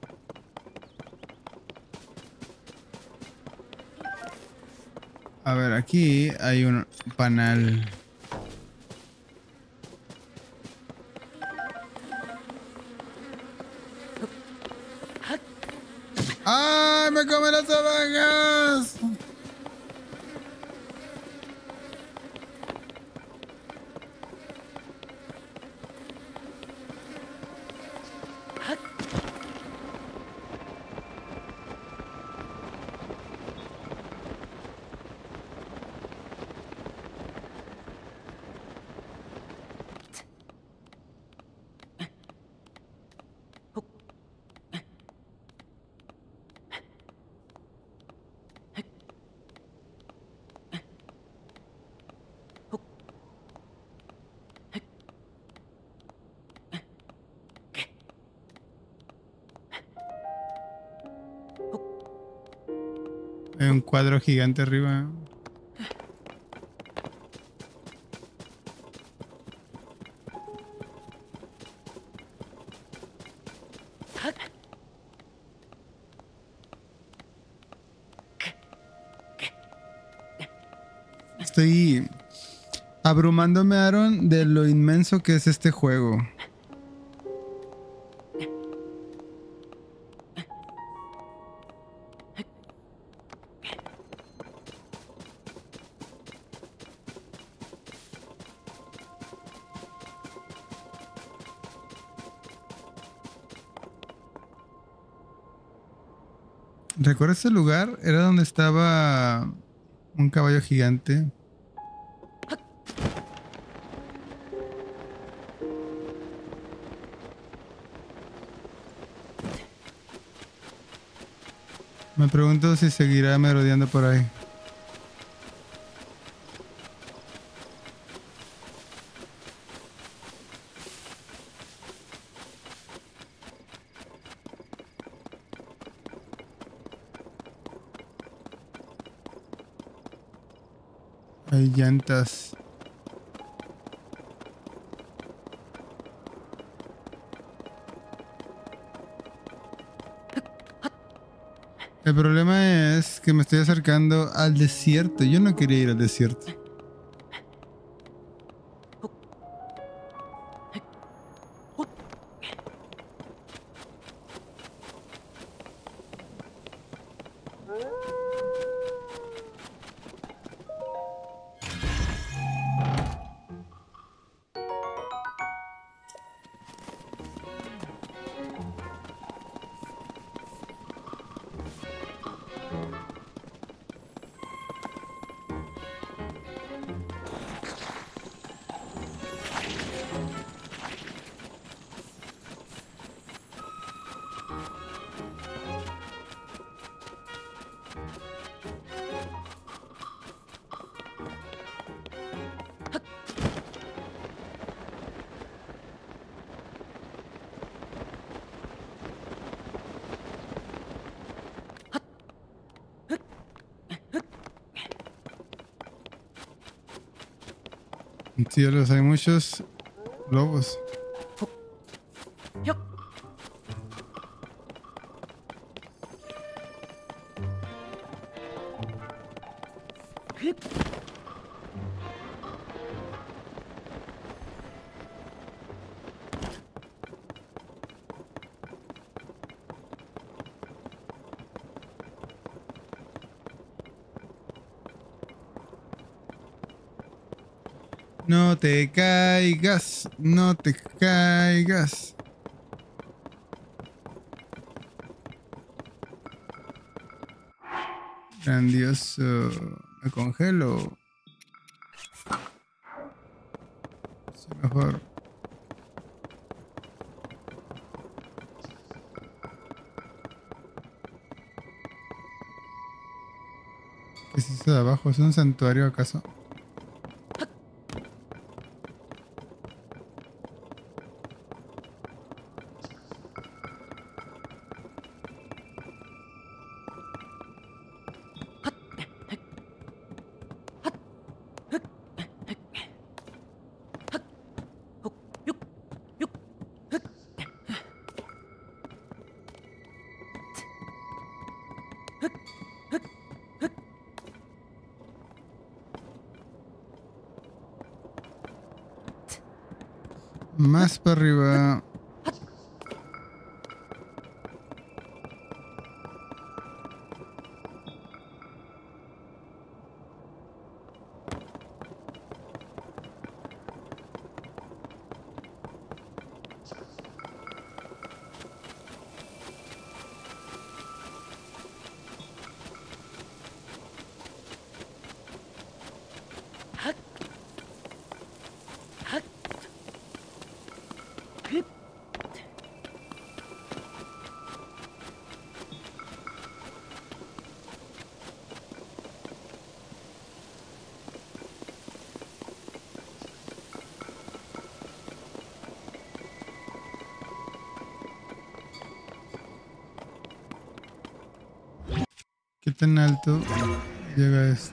A ver, aquí hay un panal. ¡Ay, me come las abejas! Hay un cuadro gigante arriba. Estoy abrumándome, Aaron, de lo inmenso que es este juego. ¿Recuerdas ese lugar? Era donde estaba un caballo gigante. Me pregunto si seguirá merodeando por ahí. Hay llantas. El problema es que me estoy acercando al desierto. Yo no quería ir al desierto. Cielos, hay muchos lobos. No te caigas, no te caigas. Grandioso. Me congelo. Sí, mejor. ¿Qué es eso de abajo? ¿Es un santuario acaso? Más para arriba. ¿Qué tan alto llega esto?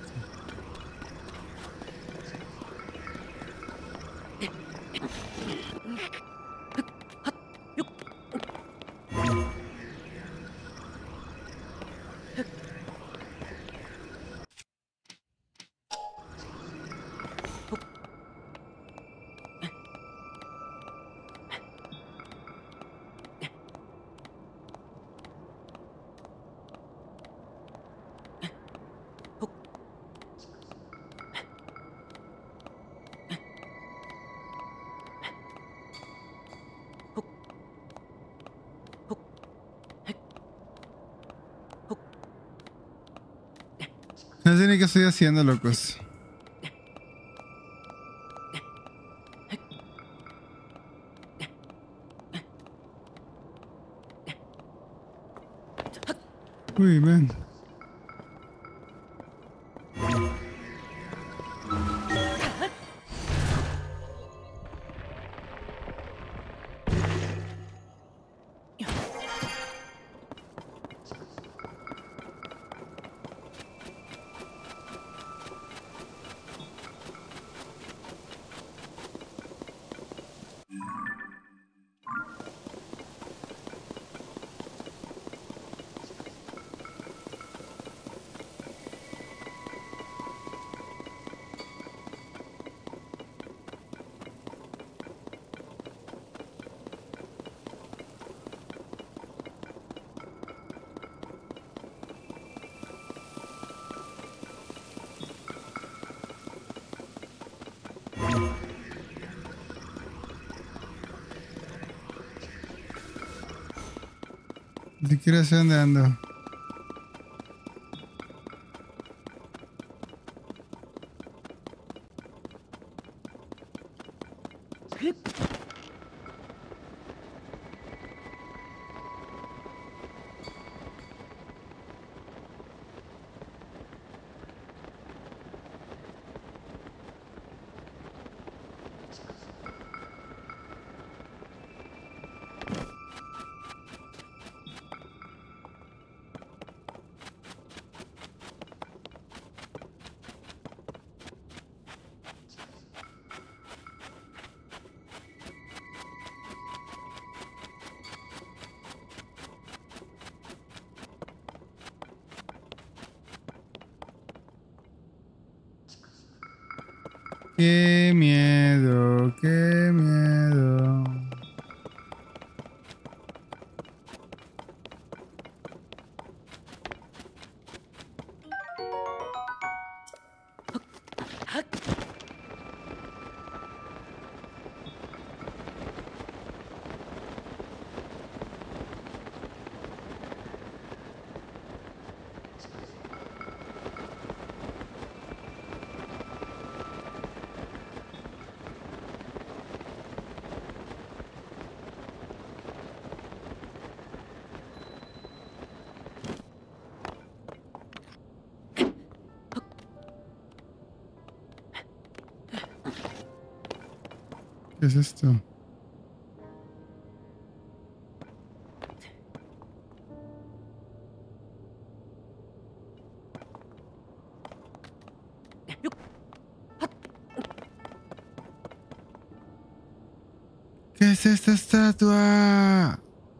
No sé ni qué estoy haciendo, locos. Uy, man. Ni siquiera sé dónde ando. Qué miedo, qué miedo. ¿Qué es esto? ¿Qué es esta estatua?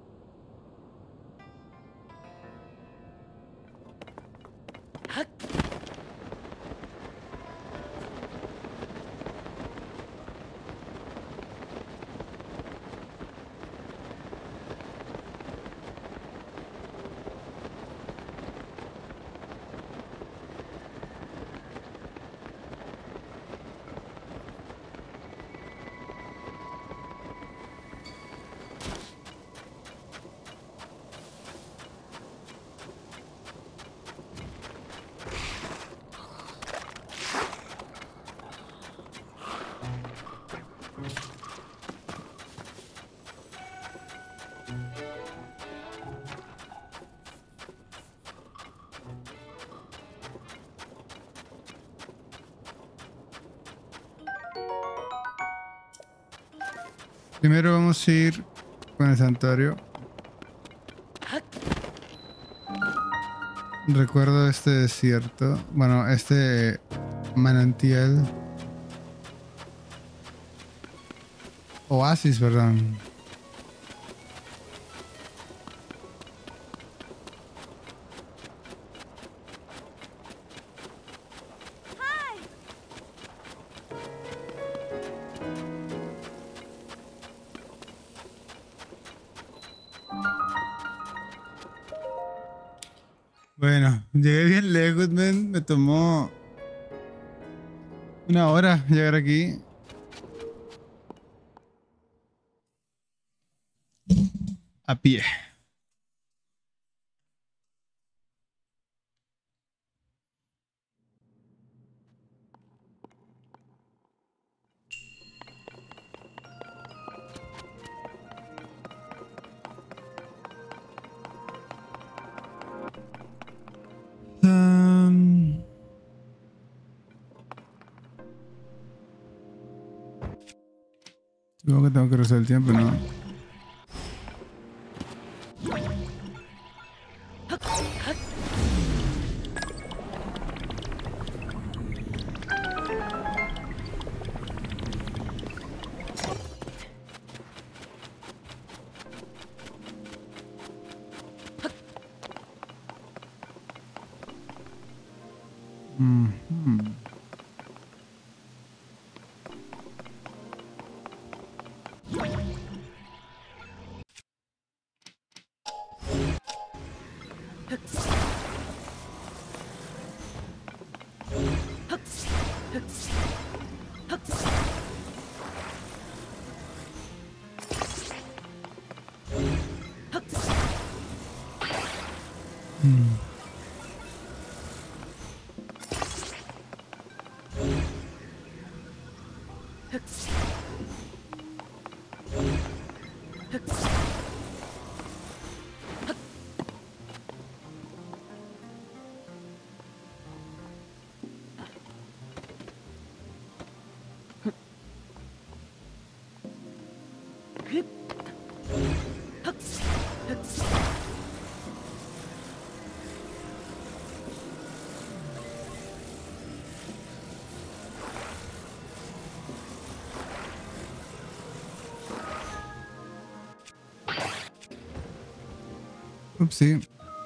Primero vamos a ir con el santuario. Recuerdo este desierto. Bueno, este manantial. Oasis, perdón. Bueno, llegué bien lejos, man. Me tomó una hora llegar aquí. A pie. Um, Supongo que tengo que rezar el tiempo, ¿no? Mhm. Mm. Upsi.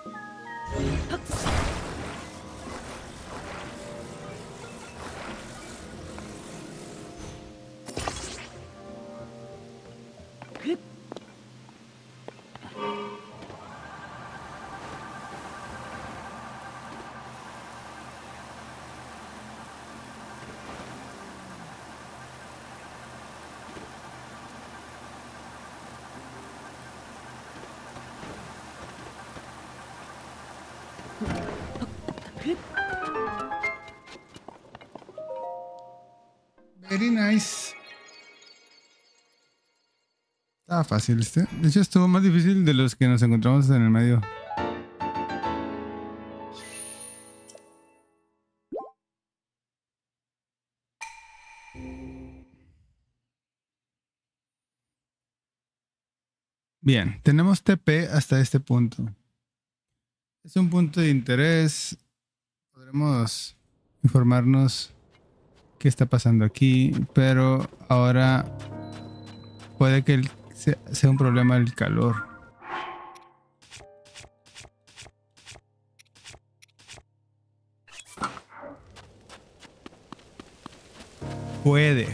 Very nice. Estaba fácil este. De hecho, estuvo más difícil de los que nos encontramos en el medio. Bien, tenemos T P hasta este punto. Es un punto de interés. Podremos informarnos qué está pasando aquí, pero ahora puede que el- sea, sea un problema el calor. Puede.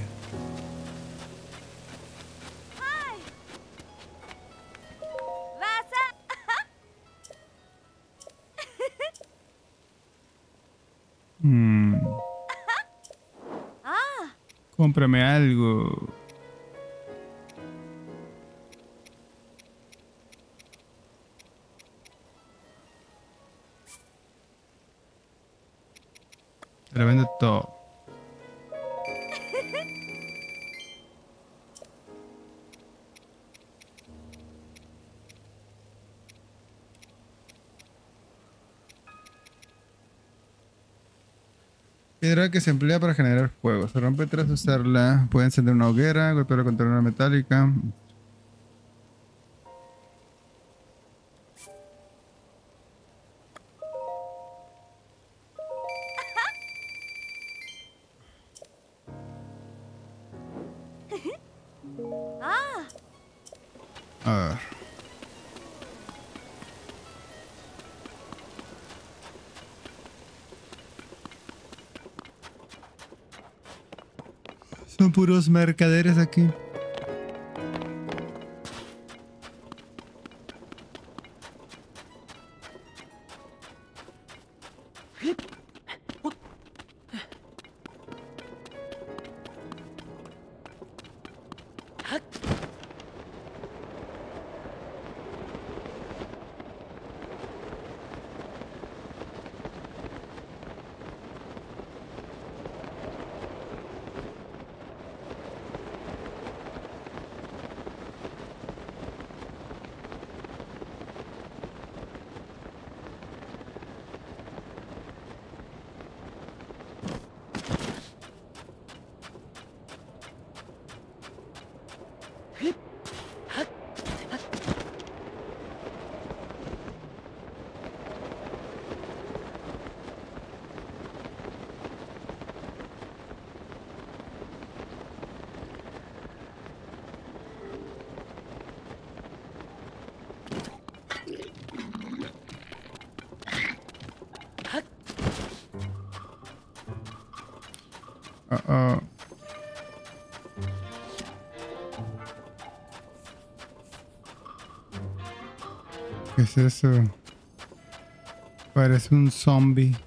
Mm. Cómprame algo. Te lo vendo todo. Piedra que se emplea para generar fuego. Se rompe tras usarla. Puede encender una hoguera, golpearla contra una metálica. A ver. Son puros mercaderes aquí. Uh oh. ¿Qué es eso? Parece un zombie.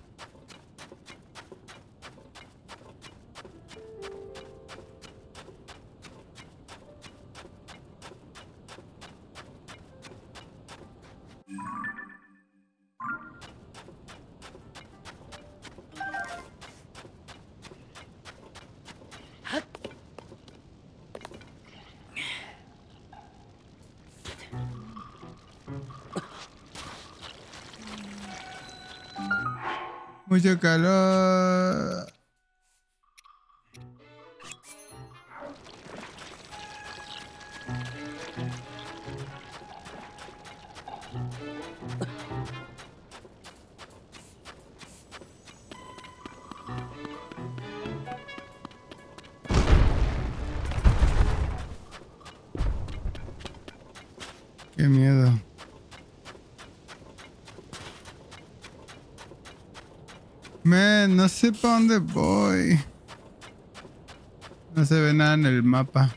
Mucho calor. Qué miedo. Man, no sé para dónde voy. No se ve nada en el mapa.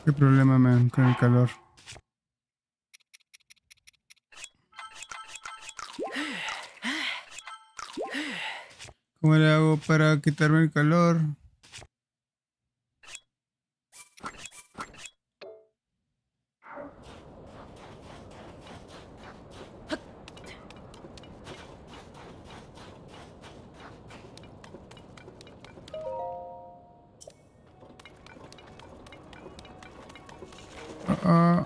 ¿Qué problema, man, con el calor? ¿Cómo le hago para quitarme el calor? Ah,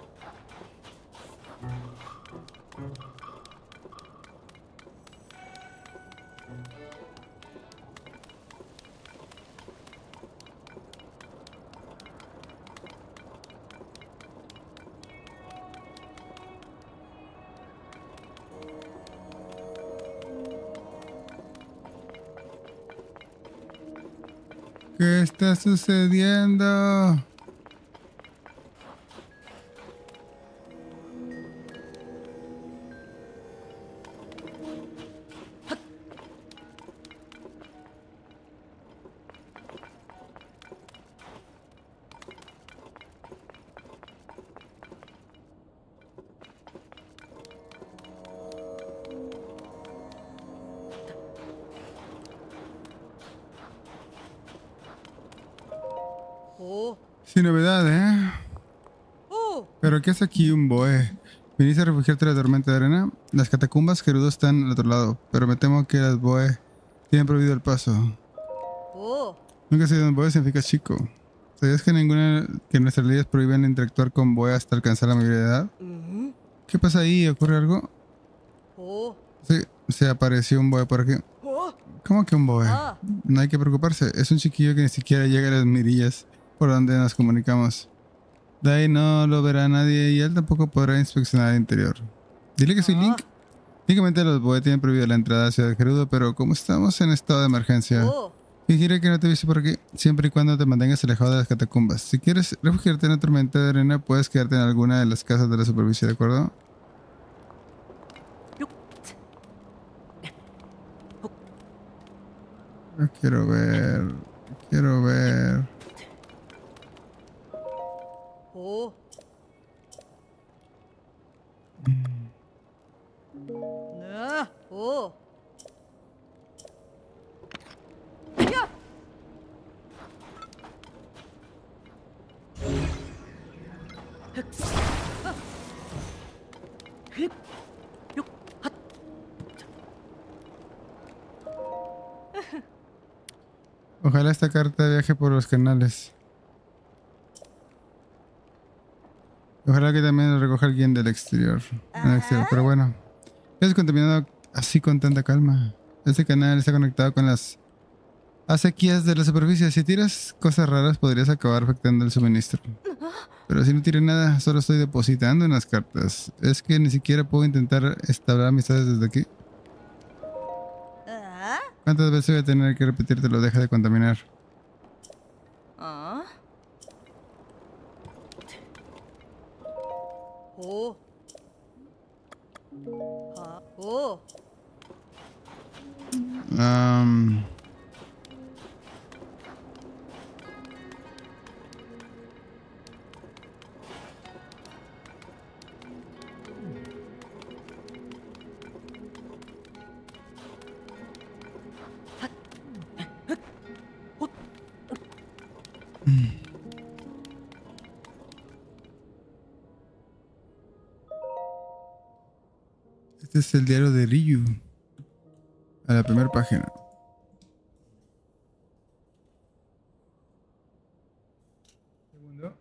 ¿qué está sucediendo? Sin novedad, ¿eh? ¿Pero qué hace aquí un boe? ¿Viniste a refugiarte en la tormenta de arena? Las catacumbas Gerudo están al otro lado, pero me temo que las boe tienen prohibido el paso. Nunca he sido un boe, significa chico. ¿Sabías que ninguna que nuestras leyes prohíben interactuar con boe hasta alcanzar la mayoría de edad? ¿Qué pasa ahí? ¿Ocurre algo? Sí, se apareció un boe por aquí. ¿Cómo que un boe? No hay que preocuparse, es un chiquillo que ni siquiera llega a las mirillas por donde nos comunicamos. De ahí no lo verá nadie y él tampoco podrá inspeccionar el interior. Dile que soy Link. Técnicamente los boe tienen prohibido la entrada hacia el Gerudo, pero como estamos en estado de emergencia, fingiré que no te he visto por aquí, siempre y cuando te mantengas alejado de las catacumbas. Si quieres refugiarte en la tormenta de arena, puedes quedarte en alguna de las casas de la superficie, ¿de acuerdo? Yo quiero ver... Quiero ver... Ojalá esta carta viaje por los canales. Ojalá que también lo recoja alguien del exterior. Del exterior. Pero bueno, es contaminado así con tanta calma. Este canal está conectado con las acequias de la superficie. Si tiras cosas raras podrías acabar afectando el suministro. Pero si no tiro nada, solo estoy depositando en las cartas. Es que ni siquiera puedo intentar establecer amistades desde aquí. ¿Cuántas veces voy a tener que repetirte lo deja de contaminar? Um, Este es el diario de Ryu. A la primera página. Segundo.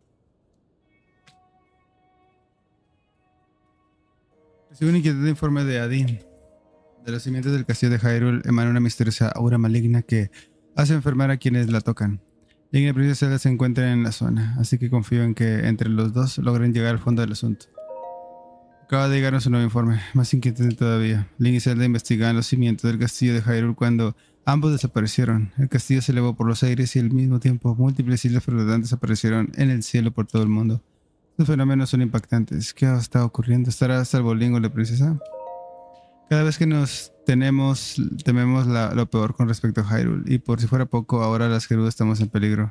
Recibe un inquietante informe de Adin. De los cimientos del castillo de Hyrule emana una misteriosa aura maligna que hace enfermar a quienes la tocan. Link y la princesa Zelda se encuentran en la zona, así que confío en que entre los dos logren llegar al fondo del asunto. Acaba de llegarnos un nuevo informe, más inquietante todavía. Link y Zelda investigan los cimientos del castillo de Hyrule cuando ambos desaparecieron. El castillo se elevó por los aires y al mismo tiempo múltiples islas flotantes aparecieron en el cielo por todo el mundo. Estos fenómenos son impactantes. ¿Qué está ocurriendo? ¿Estará a salvo Link o la princesa? Cada vez que nos tenemos, tememos la, lo peor con respecto a Hyrule, y por si fuera poco, ahora las Gerudo estamos en peligro.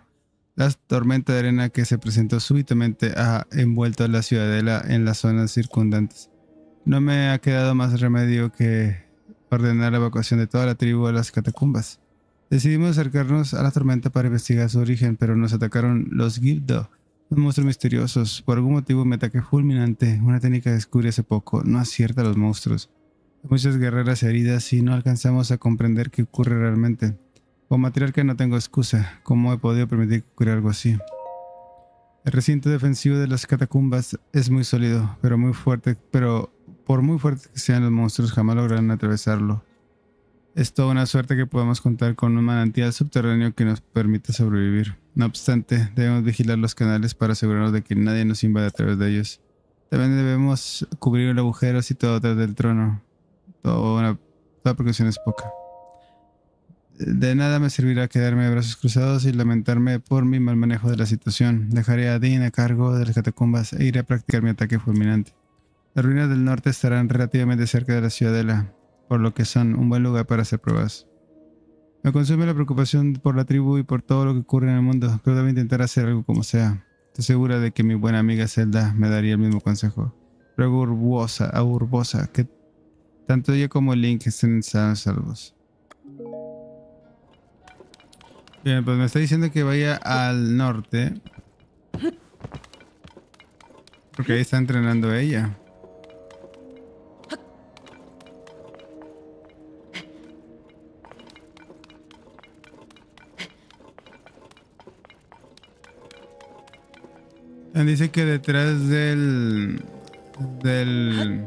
La tormenta de arena que se presentó súbitamente ha envuelto a la ciudadela en las zonas circundantes. No me ha quedado más remedio que ordenar la evacuación de toda la tribu a las catacumbas. Decidimos acercarnos a la tormenta para investigar su origen, pero nos atacaron los Gildo, unos monstruos misteriosos. Por algún motivo mi ataque fulminante, una técnica que descubrí hace poco, no acierta a los monstruos. Hay muchas guerreras heridas y no alcanzamos a comprender qué ocurre realmente. Como matriarca no tengo excusa. ¿Cómo he podido permitir que ocurriera algo así? El recinto defensivo de las catacumbas es muy sólido, pero muy fuerte, pero por muy fuertes que sean los monstruos jamás lograrán atravesarlo. Es toda una suerte que podamos contar con un manantial subterráneo que nos permita sobrevivir. No obstante, debemos vigilar los canales para asegurarnos de que nadie nos invade a través de ellos. También debemos cubrir el agujero situado detrás del trono. Toda, una, toda precaución es poca. De nada me servirá quedarme de brazos cruzados y lamentarme por mi mal manejo de la situación. Dejaré a Dean a cargo de las catacumbas e iré a practicar mi ataque fulminante. Las ruinas del norte estarán relativamente cerca de la ciudadela, por lo que son un buen lugar para hacer pruebas. Me consume la preocupación por la tribu y por todo lo que ocurre en el mundo, pero debo intentar hacer algo como sea. Estoy segura de que mi buena amiga Zelda me daría el mismo consejo. Ruego urbosa, a urbosa, que tanto ella como Link estén sanos y salvos. Bien, pues me está diciendo que vaya al norte. Porque ahí está entrenando ella. Dice que detrás del... del...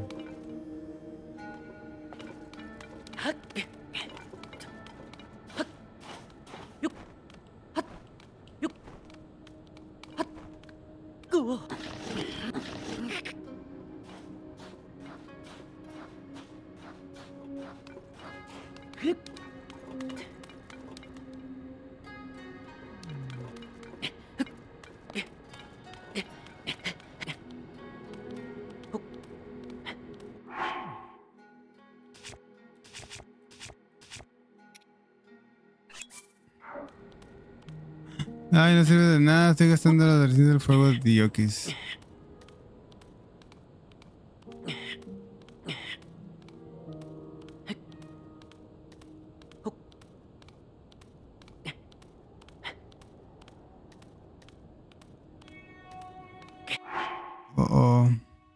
Ay, no sirve de nada, estoy gastando la versión del fuego de Diokis. Oh, oh.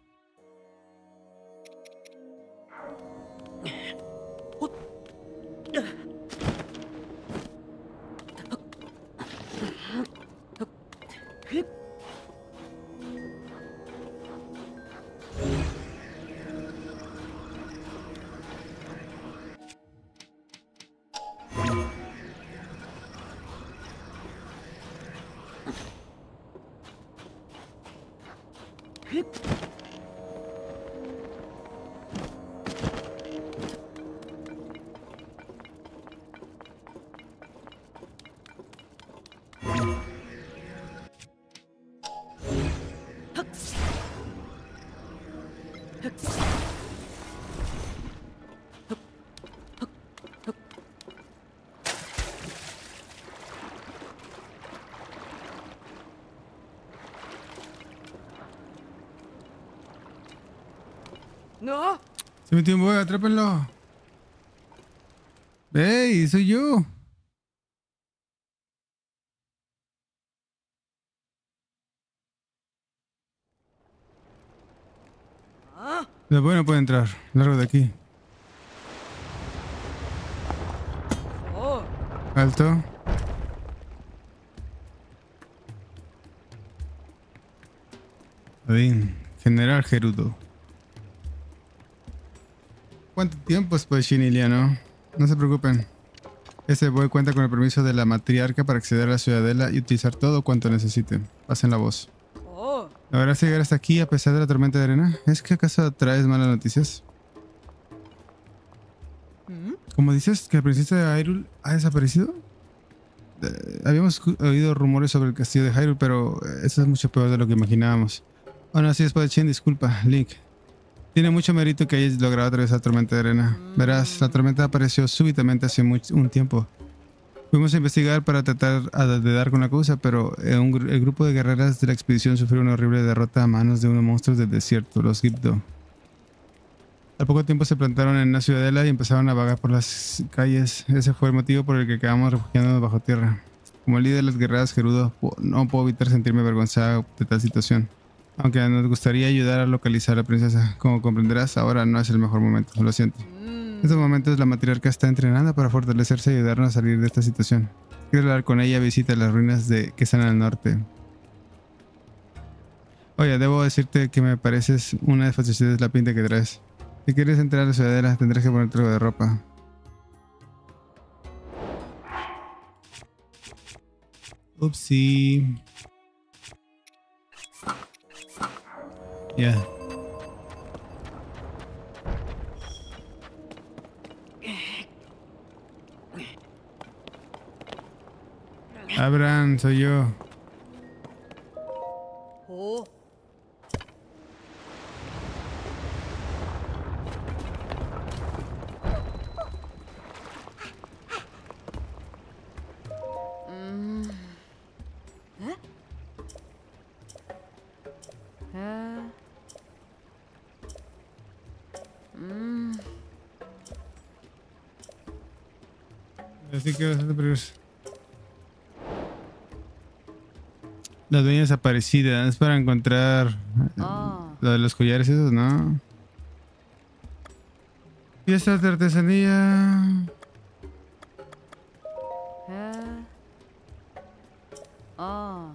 No. Se metió un boy, atrápenlo. ¡Ey! Soy yo. ¿Ah? El boy no puede entrar. Largo de aquí. Oh. Alto. Odín. General Gerudo. ¿Cuánto tiempo es pues Shiniliano? No se preocupen. Ese boy cuenta con el permiso de la matriarca para acceder a la ciudadela y utilizar todo cuanto necesiten. Pasen la voz. Oh. ¿Lograrás llegar hasta aquí a pesar de la tormenta de arena? ¿Es que acaso traes malas noticias? ¿Mm? ¿Cómo dices que la princesa de Hyrule ha desaparecido? Eh, habíamos oído rumores sobre el castillo de Hyrule, pero eso es mucho peor de lo que imaginábamos. Oh, no, sí, espadachín, disculpa, Link. Tiene mucho mérito que hayas logrado atravesar la tormenta de arena. Verás, la tormenta apareció súbitamente hace mucho, un tiempo. Fuimos a investigar para tratar de dar con la causa, pero un, el grupo de guerreras de la expedición sufrió una horrible derrota a manos de unos monstruos del desierto, los Gibdo. Al poco tiempo se plantaron en una ciudadela y empezaron a vagar por las calles. Ese fue el motivo por el que acabamos refugiándonos bajo tierra. Como líder de las guerreras Gerudo, no puedo evitar sentirme avergonzado de tal situación. Aunque nos gustaría ayudar a localizar a la princesa. Como comprenderás, ahora no es el mejor momento, lo siento. En estos momentos la matriarca está entrenando para fortalecerse y ayudarnos a salir de esta situación. Si quieres hablar con ella, visita las ruinas de que están al norte. Oye, debo decirte que me pareces una desfachatez de la pinta que traes. Si quieres entrar a la ciudadela, tendrás que ponerte algo de ropa. Upsi. Ya. Yeah. Abran, soy yo. Oh. Mm. ¿Eh? ¿Eh? Mm. Así que bastante peligroso. Las dueñas desaparecidas. Es para encontrar Oh. lo de los collares esos, ¿no? Piezas de artesanía. ¿Eh? Oh.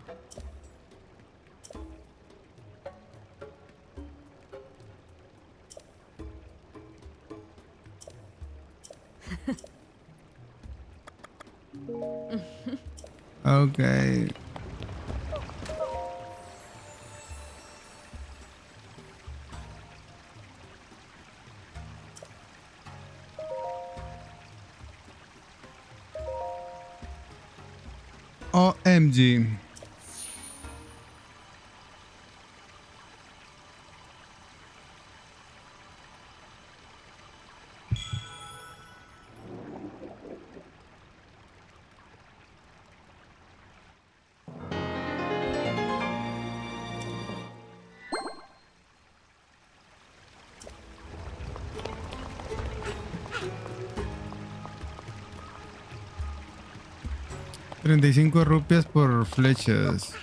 Okay. O M G. treinta y cinco rupias por flechas.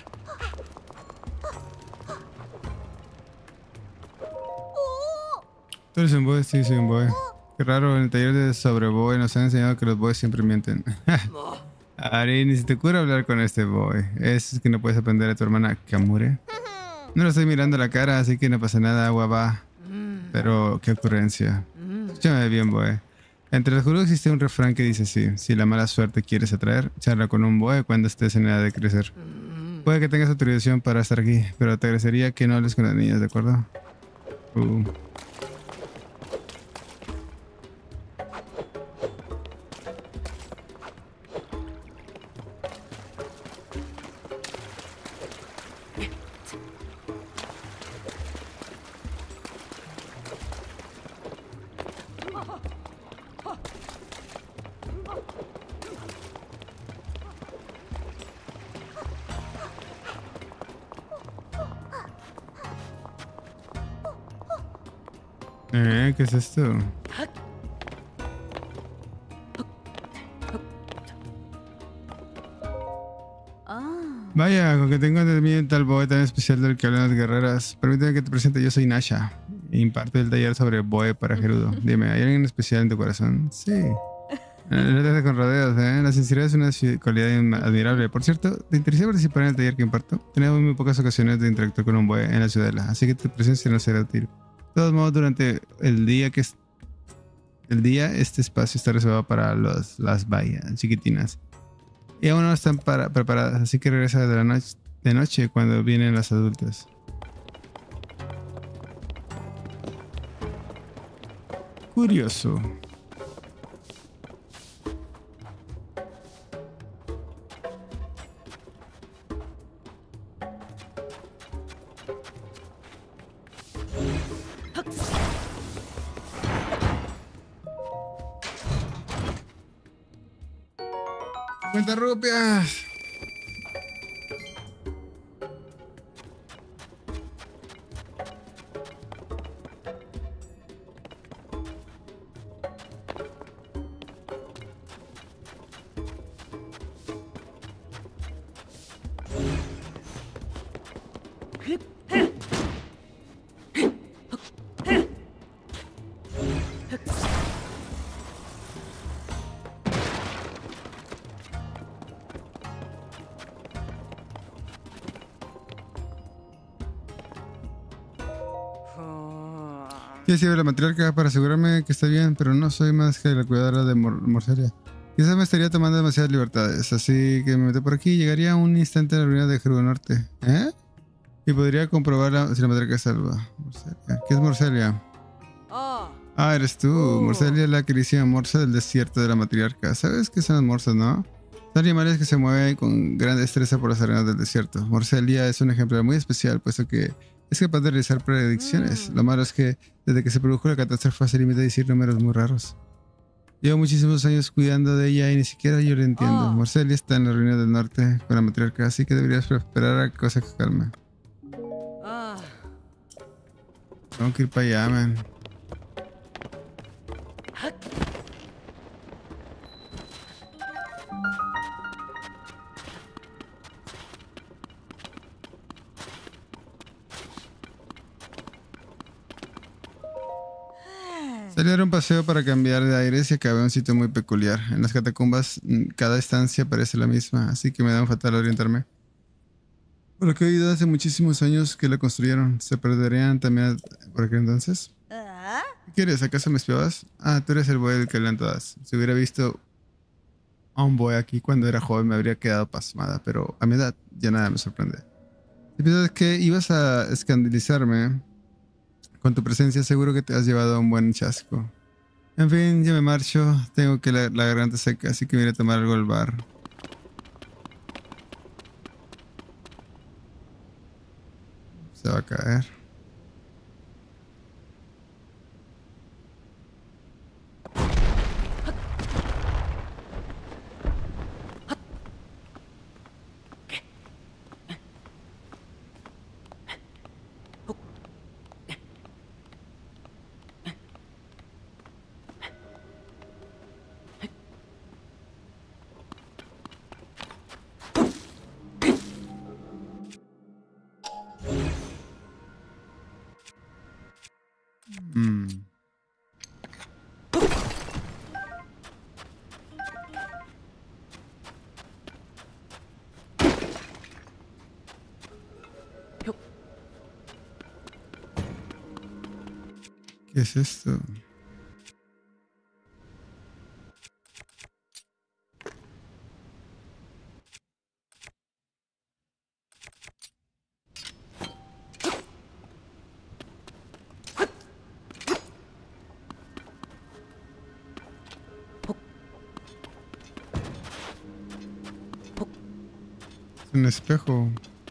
¿Tú eres un boy? Sí, soy un boy. Qué raro, en el taller de sobre boy nos han enseñado que los boys siempre mienten. Ari, ni se te ocurre hablar con este boy. Es que no puedes aprender a tu hermana Kamure. No lo estoy mirando a la cara, así que no pasa nada, agua va. Pero, qué ocurrencia. Escúchame bien, boy. Entre los judíos existe un refrán que dice así: si la mala suerte quieres atraer, charla con un boy cuando estés en edad de crecer. Puede que tengas autorización para estar aquí, pero te agradecería que no hables con las niñas, ¿de acuerdo? Uh. Eh, ¿qué es esto? Vaya, con que tengo entendimiento al boe tan especial del que hablan las guerreras. Permíteme que te presente, yo soy Nasha. Imparto el taller sobre boe para Gerudo. Dime, ¿hay alguien especial en tu corazón? Sí. No te hagas con rodeos, ¿eh? La sinceridad es una cualidad admirable. Por cierto, ¿te interesa participar en el taller que imparto? Tenemos muy pocas ocasiones de interactuar con un boe en la ciudadela, así que tu presencia no será útil. De todos modos, durante el día que es, el día este espacio está reservado para los, las bahías chiquitinas. Y aún no están para, preparadas, así que regresa de la noche, de noche cuando vienen las adultas. Curioso. cincuenta rupias. Quiero decir la matriarca para asegurarme que está bien, pero no soy más que la cuidadora de Mor Morcelia. Quizás me estaría tomando demasiadas libertades, así que me meto por aquí y llegaría un instante a la ruina de Gerudo Norte. ¿Eh? Y podría comprobar la, si la matriarca es salva. Morcelia. ¿Qué es Morcelia? Oh. Ah, eres tú. Oh. Morcelia es la queridísima morsa del desierto de la matriarca. ¿Sabes qué son las morsas, no? Son animales que se mueven con gran destreza por las arenas del desierto. Morcelia es un ejemplar muy especial, puesto que es capaz de realizar predicciones. Mm. Lo malo es que desde que se produjo la catástrofe se limita a decir números muy raros. Llevo muchísimos años cuidando de ella y ni siquiera yo lo entiendo. Oh. Morcelia está en la ruina del norte con la matriarca, así que deberías esperar a que cosa que calme. Ah. Tengo que ir para allá, man. Salí a dar un paseo para cambiar de aires y acabé en un sitio muy peculiar. En las catacumbas, mm, cada estancia parece la misma, así que me da un fatal orientarme. Por lo que he oído hace muchísimos años que la construyeron. ¿Se perderían también por aquel entonces? ¿Qué quieres? ¿Acaso me espiabas? Ah, tú eres el boy del que hablan todas. Si hubiera visto a un boy aquí cuando era joven me habría quedado pasmada, pero a mi edad ya nada me sorprende. Si piensas que ibas a escandalizarme con tu presencia, seguro que te has llevado un buen chasco. En fin, ya me marcho. Tengo que la, la garganta seca, así que me iré a tomar algo al bar. Se va a caer. Mm. ¿Qué es esto? Es un espejo.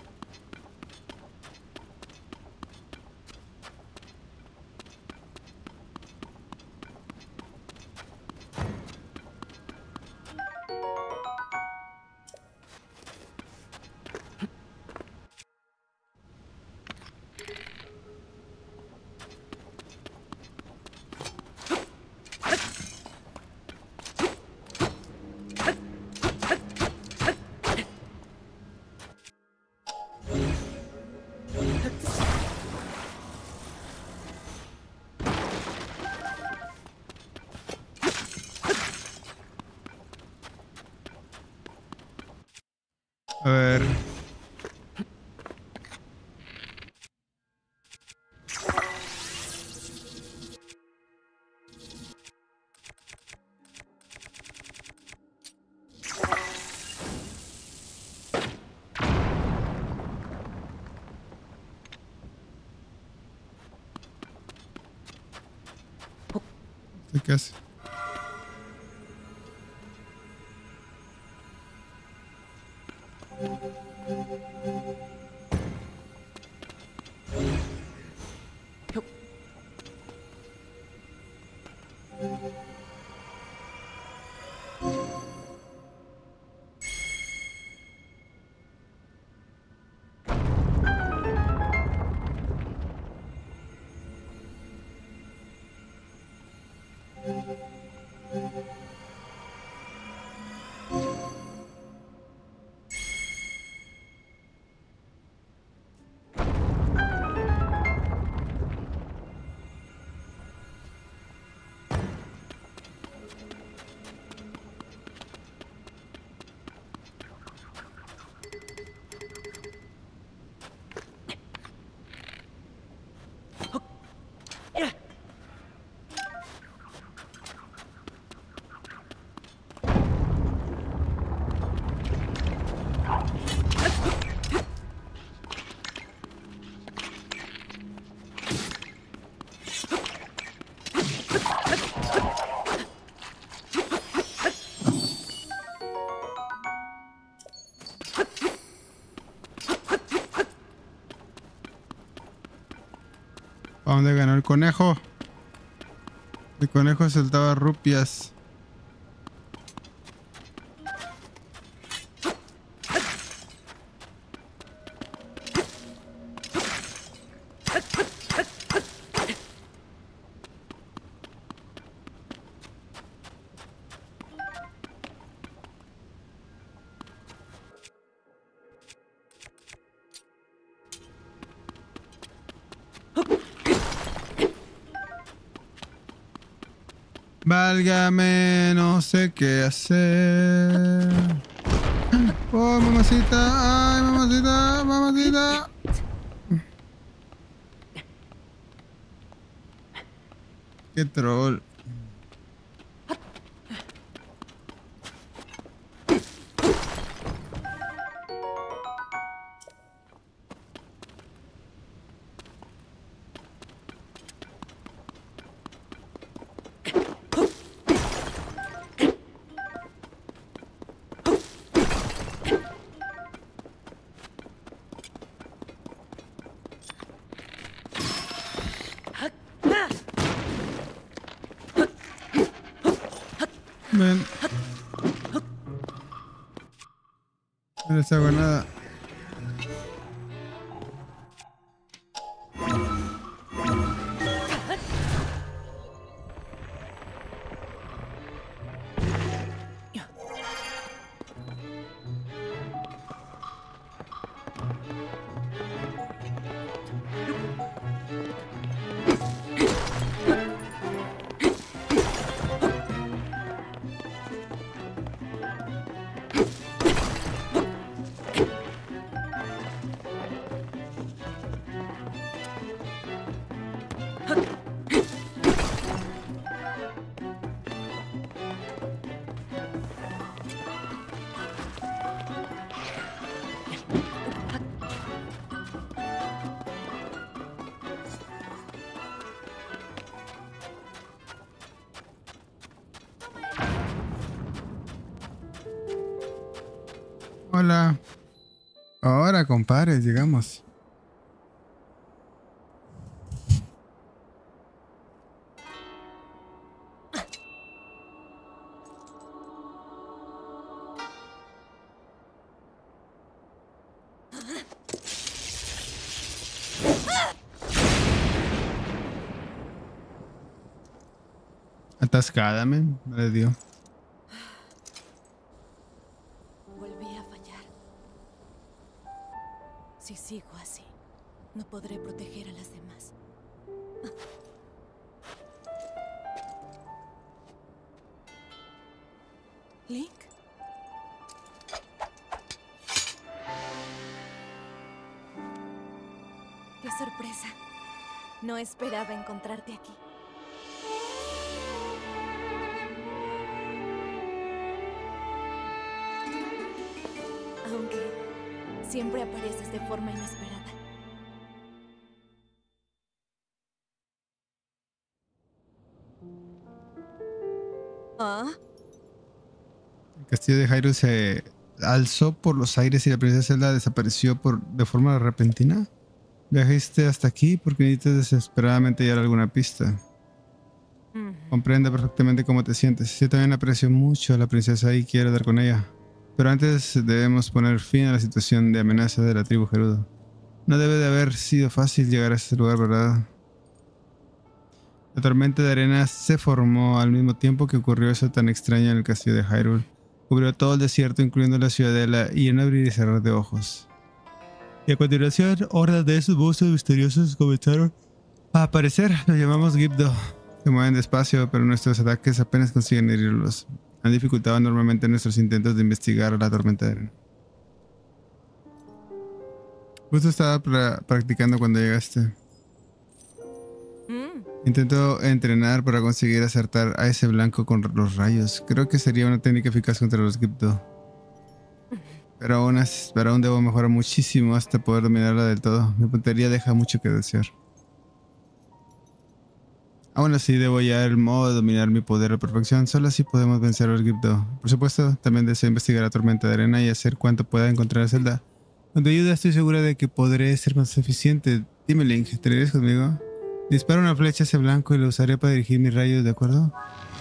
A ver. ¿Qué hace? ¿A dónde ganó el conejo? El conejo soltaba rupias. Válgame, no sé qué hacer. Oh, mamacita, ay, mamacita, mamacita. Qué troll. Ven. No les hago nada. Hola. Ahora, compadres, llegamos. Atascada, men. No le dio. Volví a fallar. Si sigo así, no podré proteger a las demás. ¿Link? ¡Qué sorpresa! No esperaba encontrarte aquí. Aunque siempre apareces de forma inesperada. ¿Ah? El castillo de Hyrule se alzó por los aires y la princesa Zelda desapareció por, de forma repentina. Viajaste hasta aquí porque necesitas desesperadamente hallar alguna pista. Mm. Comprende perfectamente cómo te sientes. Yo también aprecio mucho a la princesa y quiero dar con ella. Pero antes debemos poner fin a la situación de amenaza de la tribu Gerudo. No debe de haber sido fácil llegar a este lugar, ¿verdad? La tormenta de arena se formó al mismo tiempo que ocurrió eso tan extraño en el castillo de Hyrule. Cubrió todo el desierto, incluyendo la ciudadela, y en un abrir y cerrar de ojos. Y a continuación, hordas de esos monstruos misteriosos comenzaron a aparecer. Los llamamos Gibdo. Se mueven despacio, pero nuestros ataques apenas consiguen herirlos. Han dificultado enormemente nuestros intentos de investigar la tormenta de arena. Justo estaba pra practicando cuando llegaste. Mm. Intento entrenar para conseguir acertar a ese blanco con los rayos. Creo que sería una técnica eficaz contra los Gibdo. Pero aún, es, pero aún debo mejorar muchísimo hasta poder dominarla del todo. Mi puntería deja mucho que desear. Aún así, debo hallar el modo de dominar mi poder a la perfección. Solo así podemos vencer a los Gibdo. Por supuesto, también deseo investigar la tormenta de arena y hacer cuanto pueda encontrar a Zelda. Con tu ayuda estoy segura de que podré ser más eficiente. Dime, Link, ¿te irías conmigo? Disparo una flecha hacia blanco y lo usaré para dirigir mis rayos, ¿de acuerdo?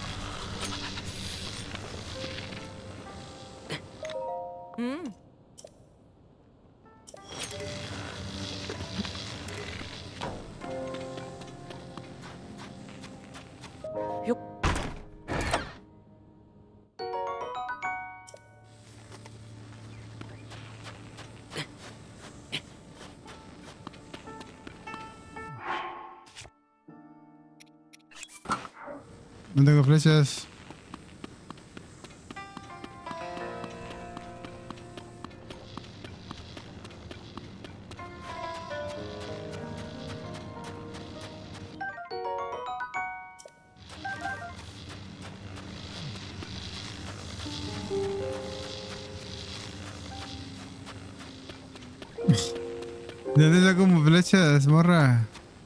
Mm. Yo- No tengo flechas. ¿De dónde saco como flechas, morra?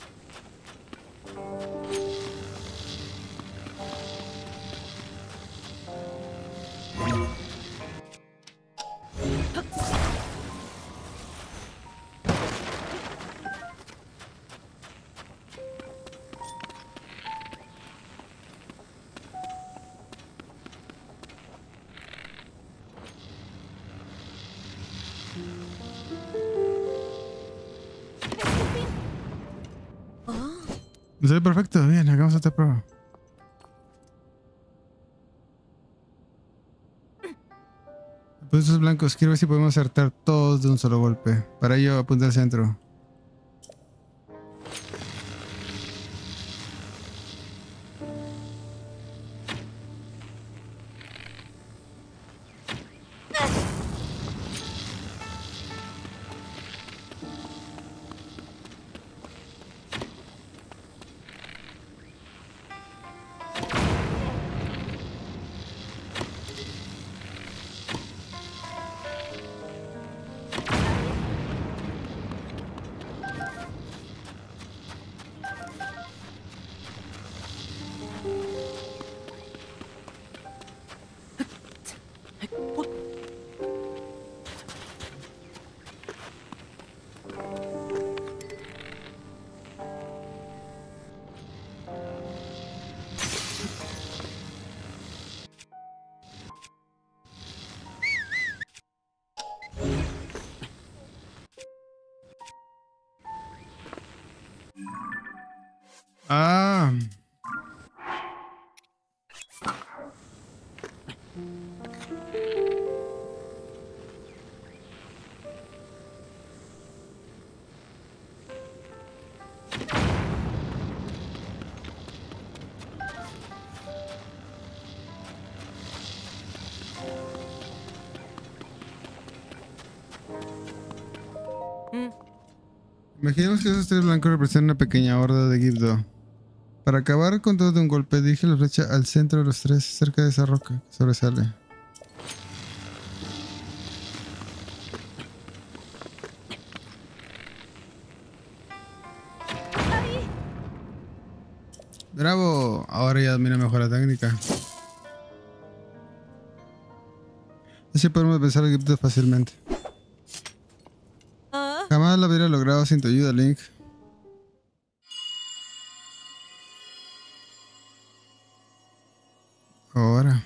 Me sale perfecto, bien, hagamos esta prueba. Puntos blancos, quiero ver si podemos acertar todos de un solo golpe. Para ello, apunta al centro. Ah. Mm. Imaginemos que esos tres blancos representan una pequeña horda de Gibdo. Para acabar con todo de un golpe, dirige la flecha al centro de los tres, cerca de esa roca que sobresale. ¡Bravo! Ahora ya domina mejor la técnica. Así podemos vencer a Gibdo fácilmente. Ah. Jamás lo hubiera logrado sin tu ayuda, Link. Ahora.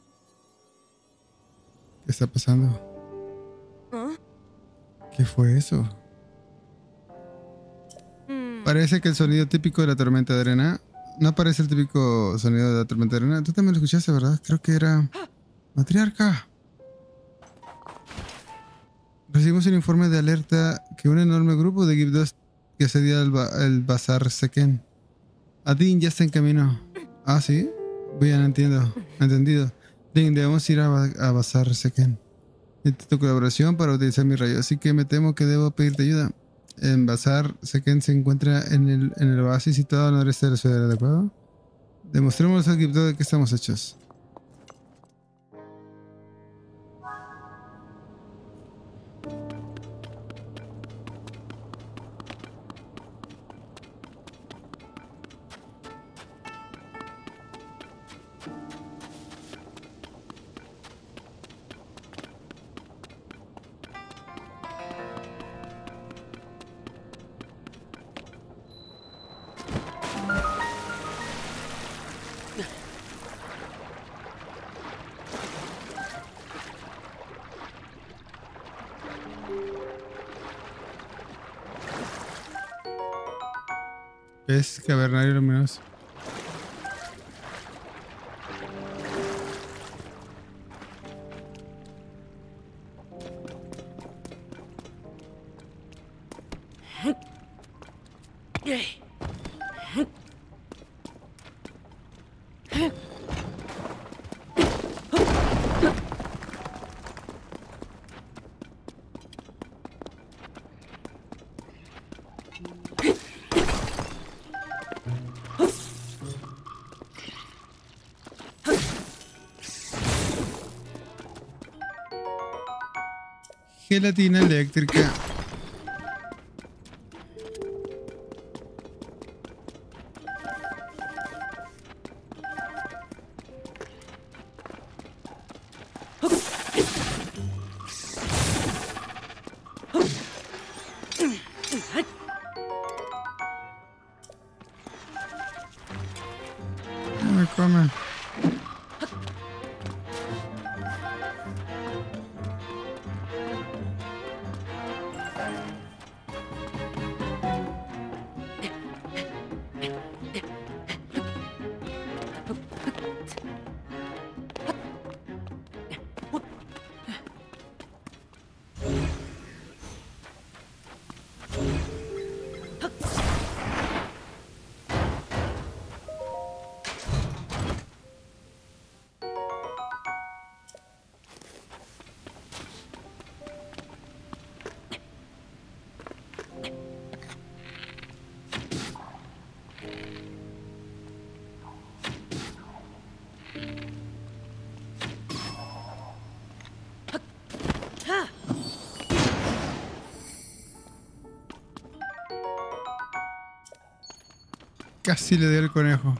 ¿Qué está pasando? ¿Ah? ¿Qué fue eso? Mm. Parece que el sonido típico de la tormenta de arena no aparece el típico sonido de la tormenta de arena. Tú también lo escuchaste, ¿verdad? Creo que era... Matriarca. Recibimos un informe de alerta que un enorme grupo de Gibdos que asedía el, ba el Bazar Seken. Adin ya está en camino. Ah, ¿sí? Bien, entiendo. Entendido. Din, debemos ir a, ba a Bazar Seken. Necesito tu colaboración para utilizar mi rayo, así que me temo que debo pedirte ayuda. En Bazar Seken se encuentra en el, en el oasis situado al noreste de la ciudad, ¿de acuerdo? Demostremos al Gibdo de qué estamos hechos. Es cavernario luminoso. Gelatina eléctrica. No me come. Casi le di al conejo.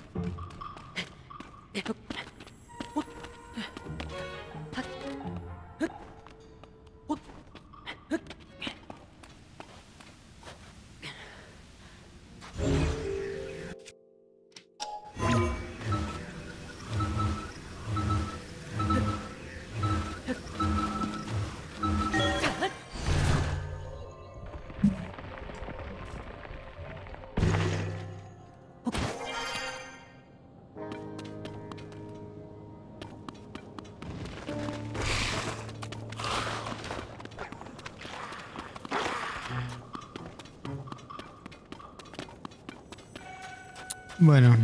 Bueno.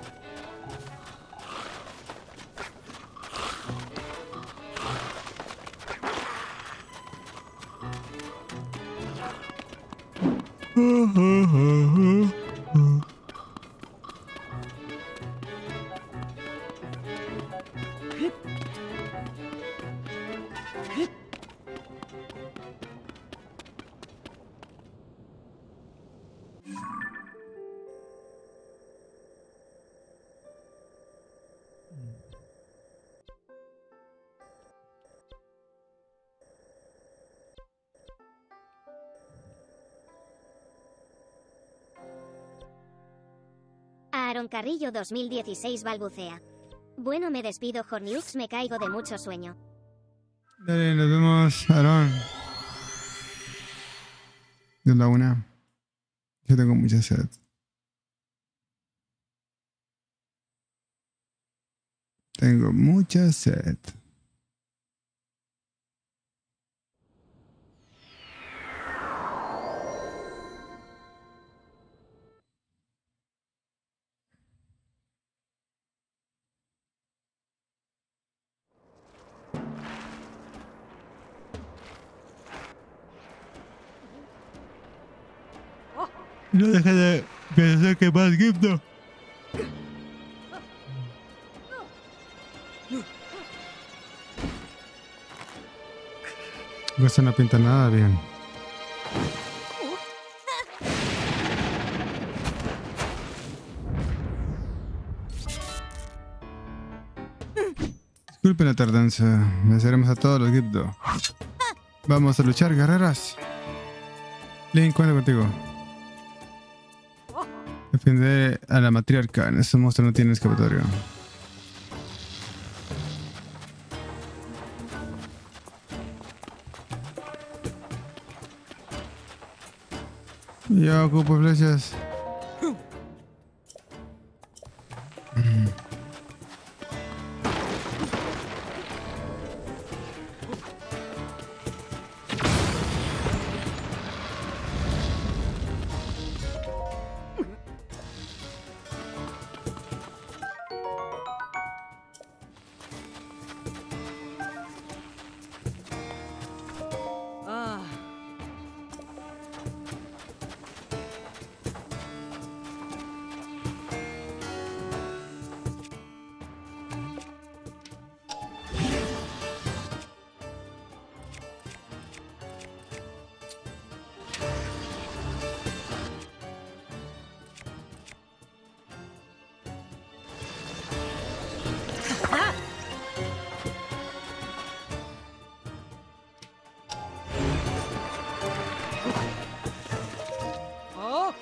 Aaron Carrillo dos mil dieciséis balbucea. Bueno, me despido, Horniux, me caigo de mucho sueño. Dale, nos vemos, Aaron. Es la una. Yo tengo mucha sed. Tengo mucha sed. No deja de pensar que más Gipto. Esto no pinta nada bien. Disculpen la tardanza. Venceremos a todos los Gipto. Vamos a luchar, guerreras. Link, cuenta contigo. Defender a la matriarca. En ese monstruo no tiene escapatorio. Yo ocupo flechas. Ah. Oh.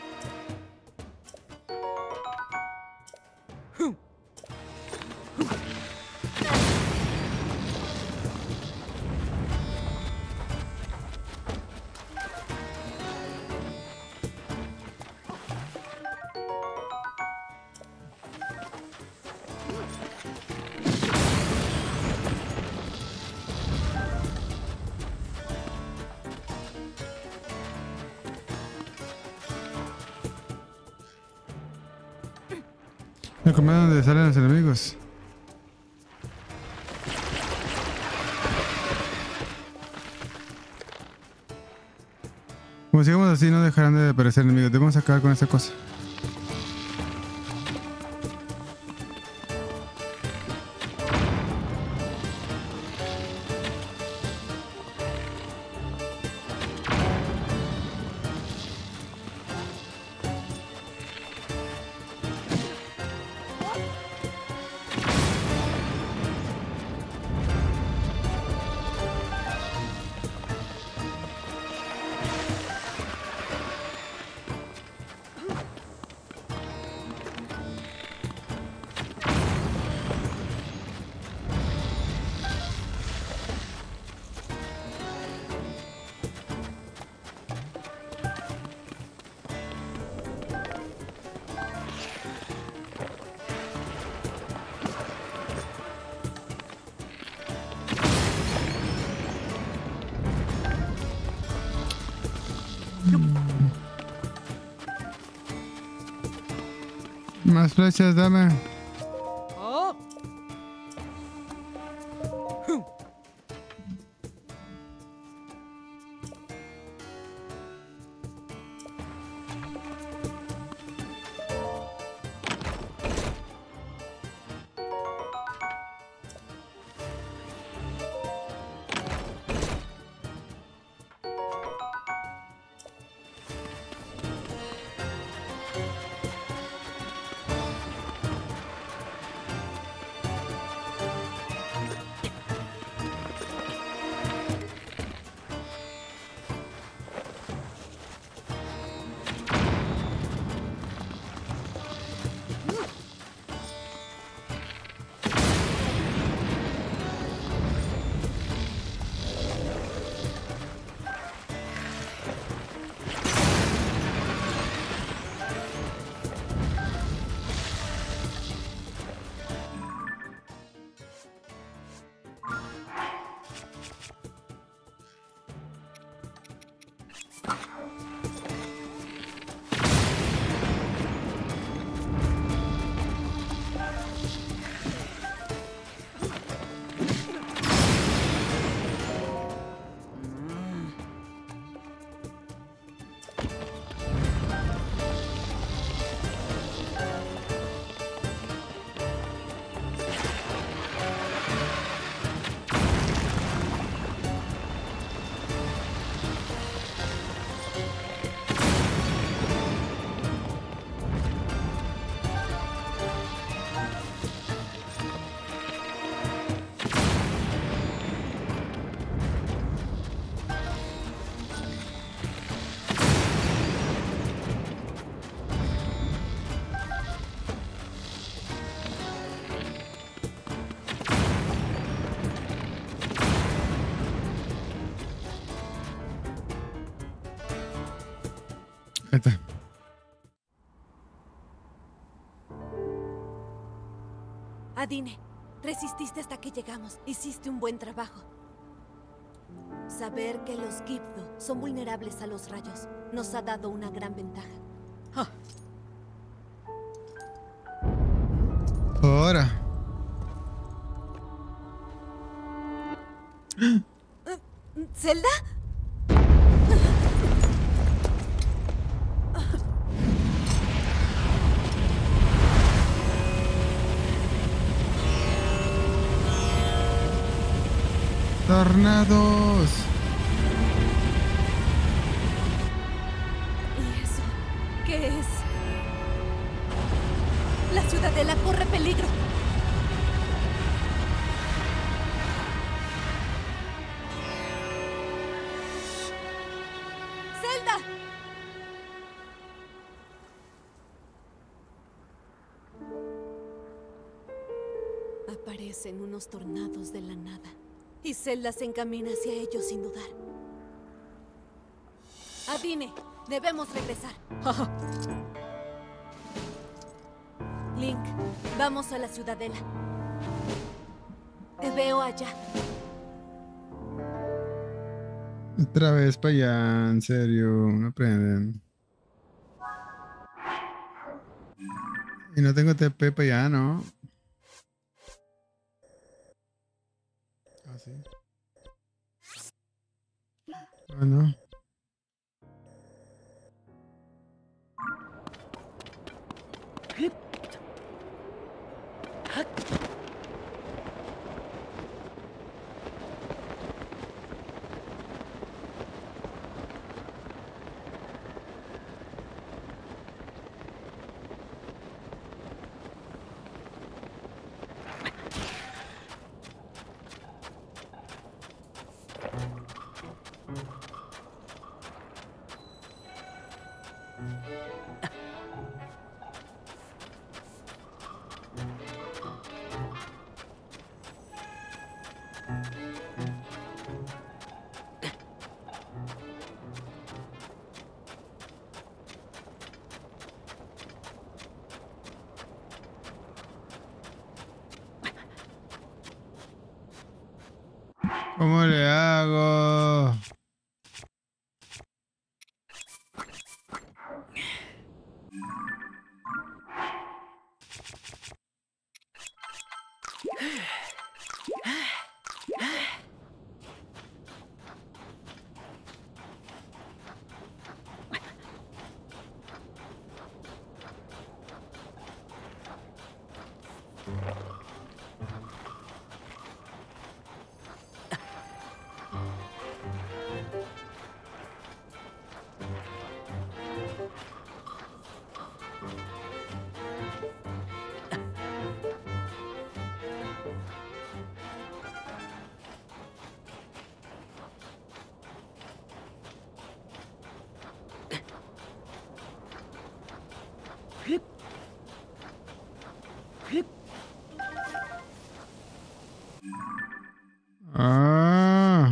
Me comí donde salen los enemigos. Como sigamos así, no dejarán de aparecer enemigos. Debemos acabar con esta cosa. Más flechas, dame. Oh. Ahí está. Adine, resististe hasta que llegamos. Hiciste un buen trabajo. Saber que los Gipdo son vulnerables a los rayos nos ha dado una gran ventaja. Ahora. ¿Zelda? Tornados. ¿Y eso qué es? La ciudadela corre peligro. ¡Zelda! Aparecen unos tornados de la nada. Y Zelda se encamina hacia ellos sin dudar. Adine, debemos regresar. Link, vamos a la ciudadela. Te veo allá. Otra vez para allá, en serio, no aprenden. Y no tengo T P para allá, ¿no? Ah, sí. Bueno. ¿Cómo le hago? Ah.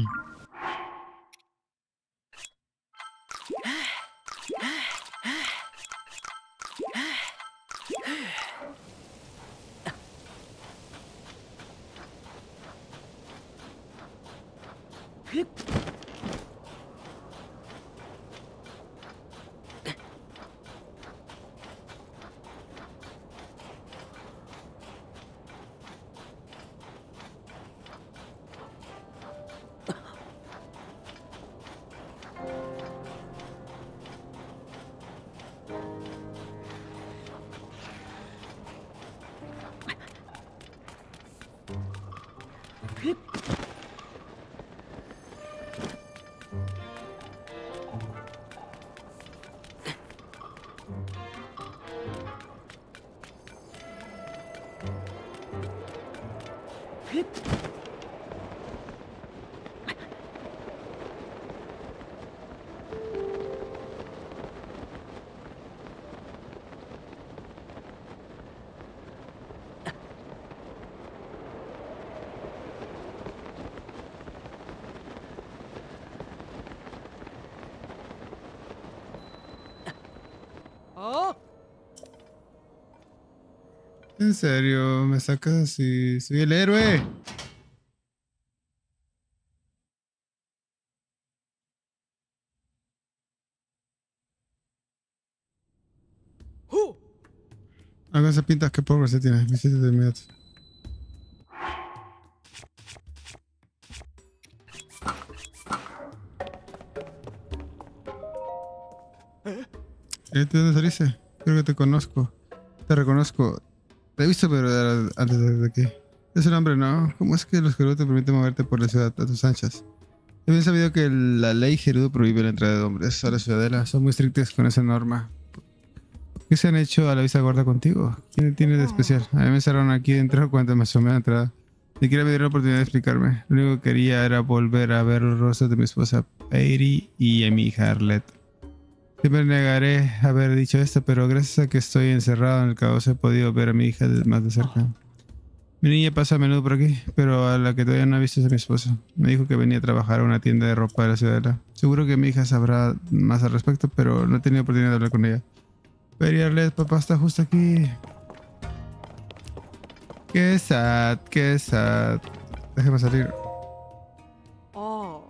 En serio, me sacas así. Soy el héroe. ¡Uh! Hagan esa pinta, qué pobre se tiene. Visite de inmediato. ¿Eh? ¿De dónde saliste? Creo que te conozco. Te reconozco. Te he visto, pero era antes de, de aquí. Es un hombre, ¿no? ¿Cómo es que los Gerudo te permiten moverte por la ciudad a tus anchas? He bien sabido que la ley Gerudo prohíbe la entrada de hombres a la ciudadela. Son muy estrictos con esa norma. ¿Qué se han hecho a la vista gorda contigo? ¿Quién tiene de especial? A mí me cerraron aquí dentro cuando me asomé a la entrada. Ni siquiera me dieron la oportunidad de explicarme. Lo único que quería era volver a ver los rostros de mi esposa Patty y a mi hija Arlette. Siempre negaré haber dicho esto, pero gracias a que estoy encerrado en el caos he podido ver a mi hija más de cerca. Mi niña pasa a menudo por aquí, pero a la que todavía no he visto es a mi esposa. Me dijo que venía a trabajar a una tienda de ropa de la ciudadela. Seguro que mi hija sabrá más al respecto, pero no he tenido oportunidad de hablar con ella. Patty, Arlette, papá está justo aquí. Qué sad, qué sad. Déjame salir. Oh.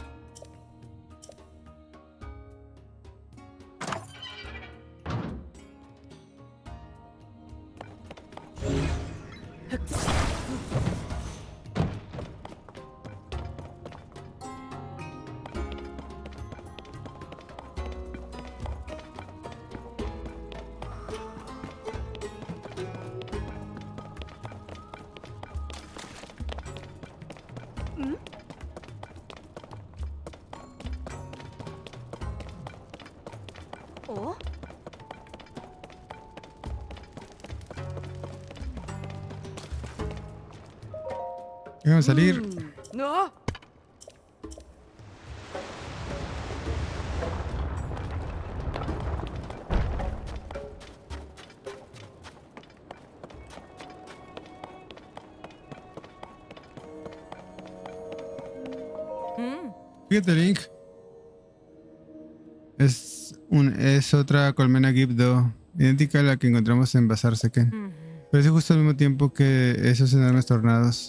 ¿Oh? Déjame salir. Mm, ¡no! Mm. Fíjate, Link. Es, un, es otra colmena Gibdo, idéntica a la que encontramos en Bazar Seken. Mm. Parece justo al mismo tiempo que esos enormes tornados.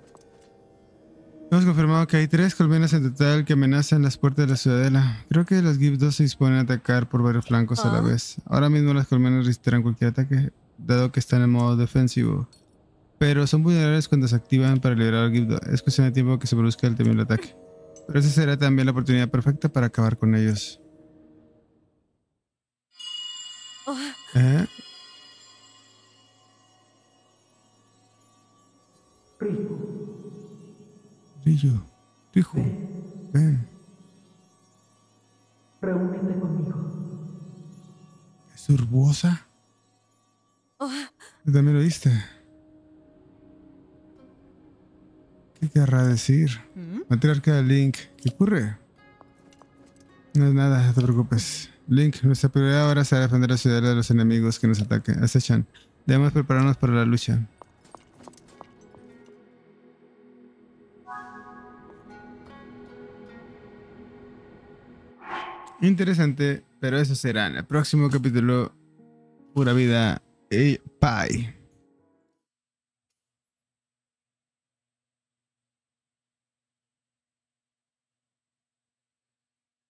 Hemos confirmado que hay tres colmenas en total que amenazan las puertas de la ciudadela. Creo que los Gibdos se disponen a atacar por varios flancos a la Ah. vez. Ahora mismo las colmenas resistirán cualquier ataque, dado que están en modo defensivo. Pero son vulnerables cuando se activan para liberar al Gibdo. Es cuestión de tiempo que se produzca el temible ataque. Pero esa será también la oportunidad perfecta para acabar con ellos. Oh, ¿Eh? Rillo. Rijo. Ven. Reúnete conmigo. ¿Es Urbosa? oh, ¿Tú también lo oíste? ¿Qué querrá decir? ¿Mm? Matriarca de Link. ¿Qué ocurre? No es nada, no te preocupes. Link, nuestra prioridad ahora será defender la ciudad de los enemigos que nos ataquen. Acechan. Debemos prepararnos para la lucha. Interesante, pero eso será en el próximo capítulo. Pura vida y pie.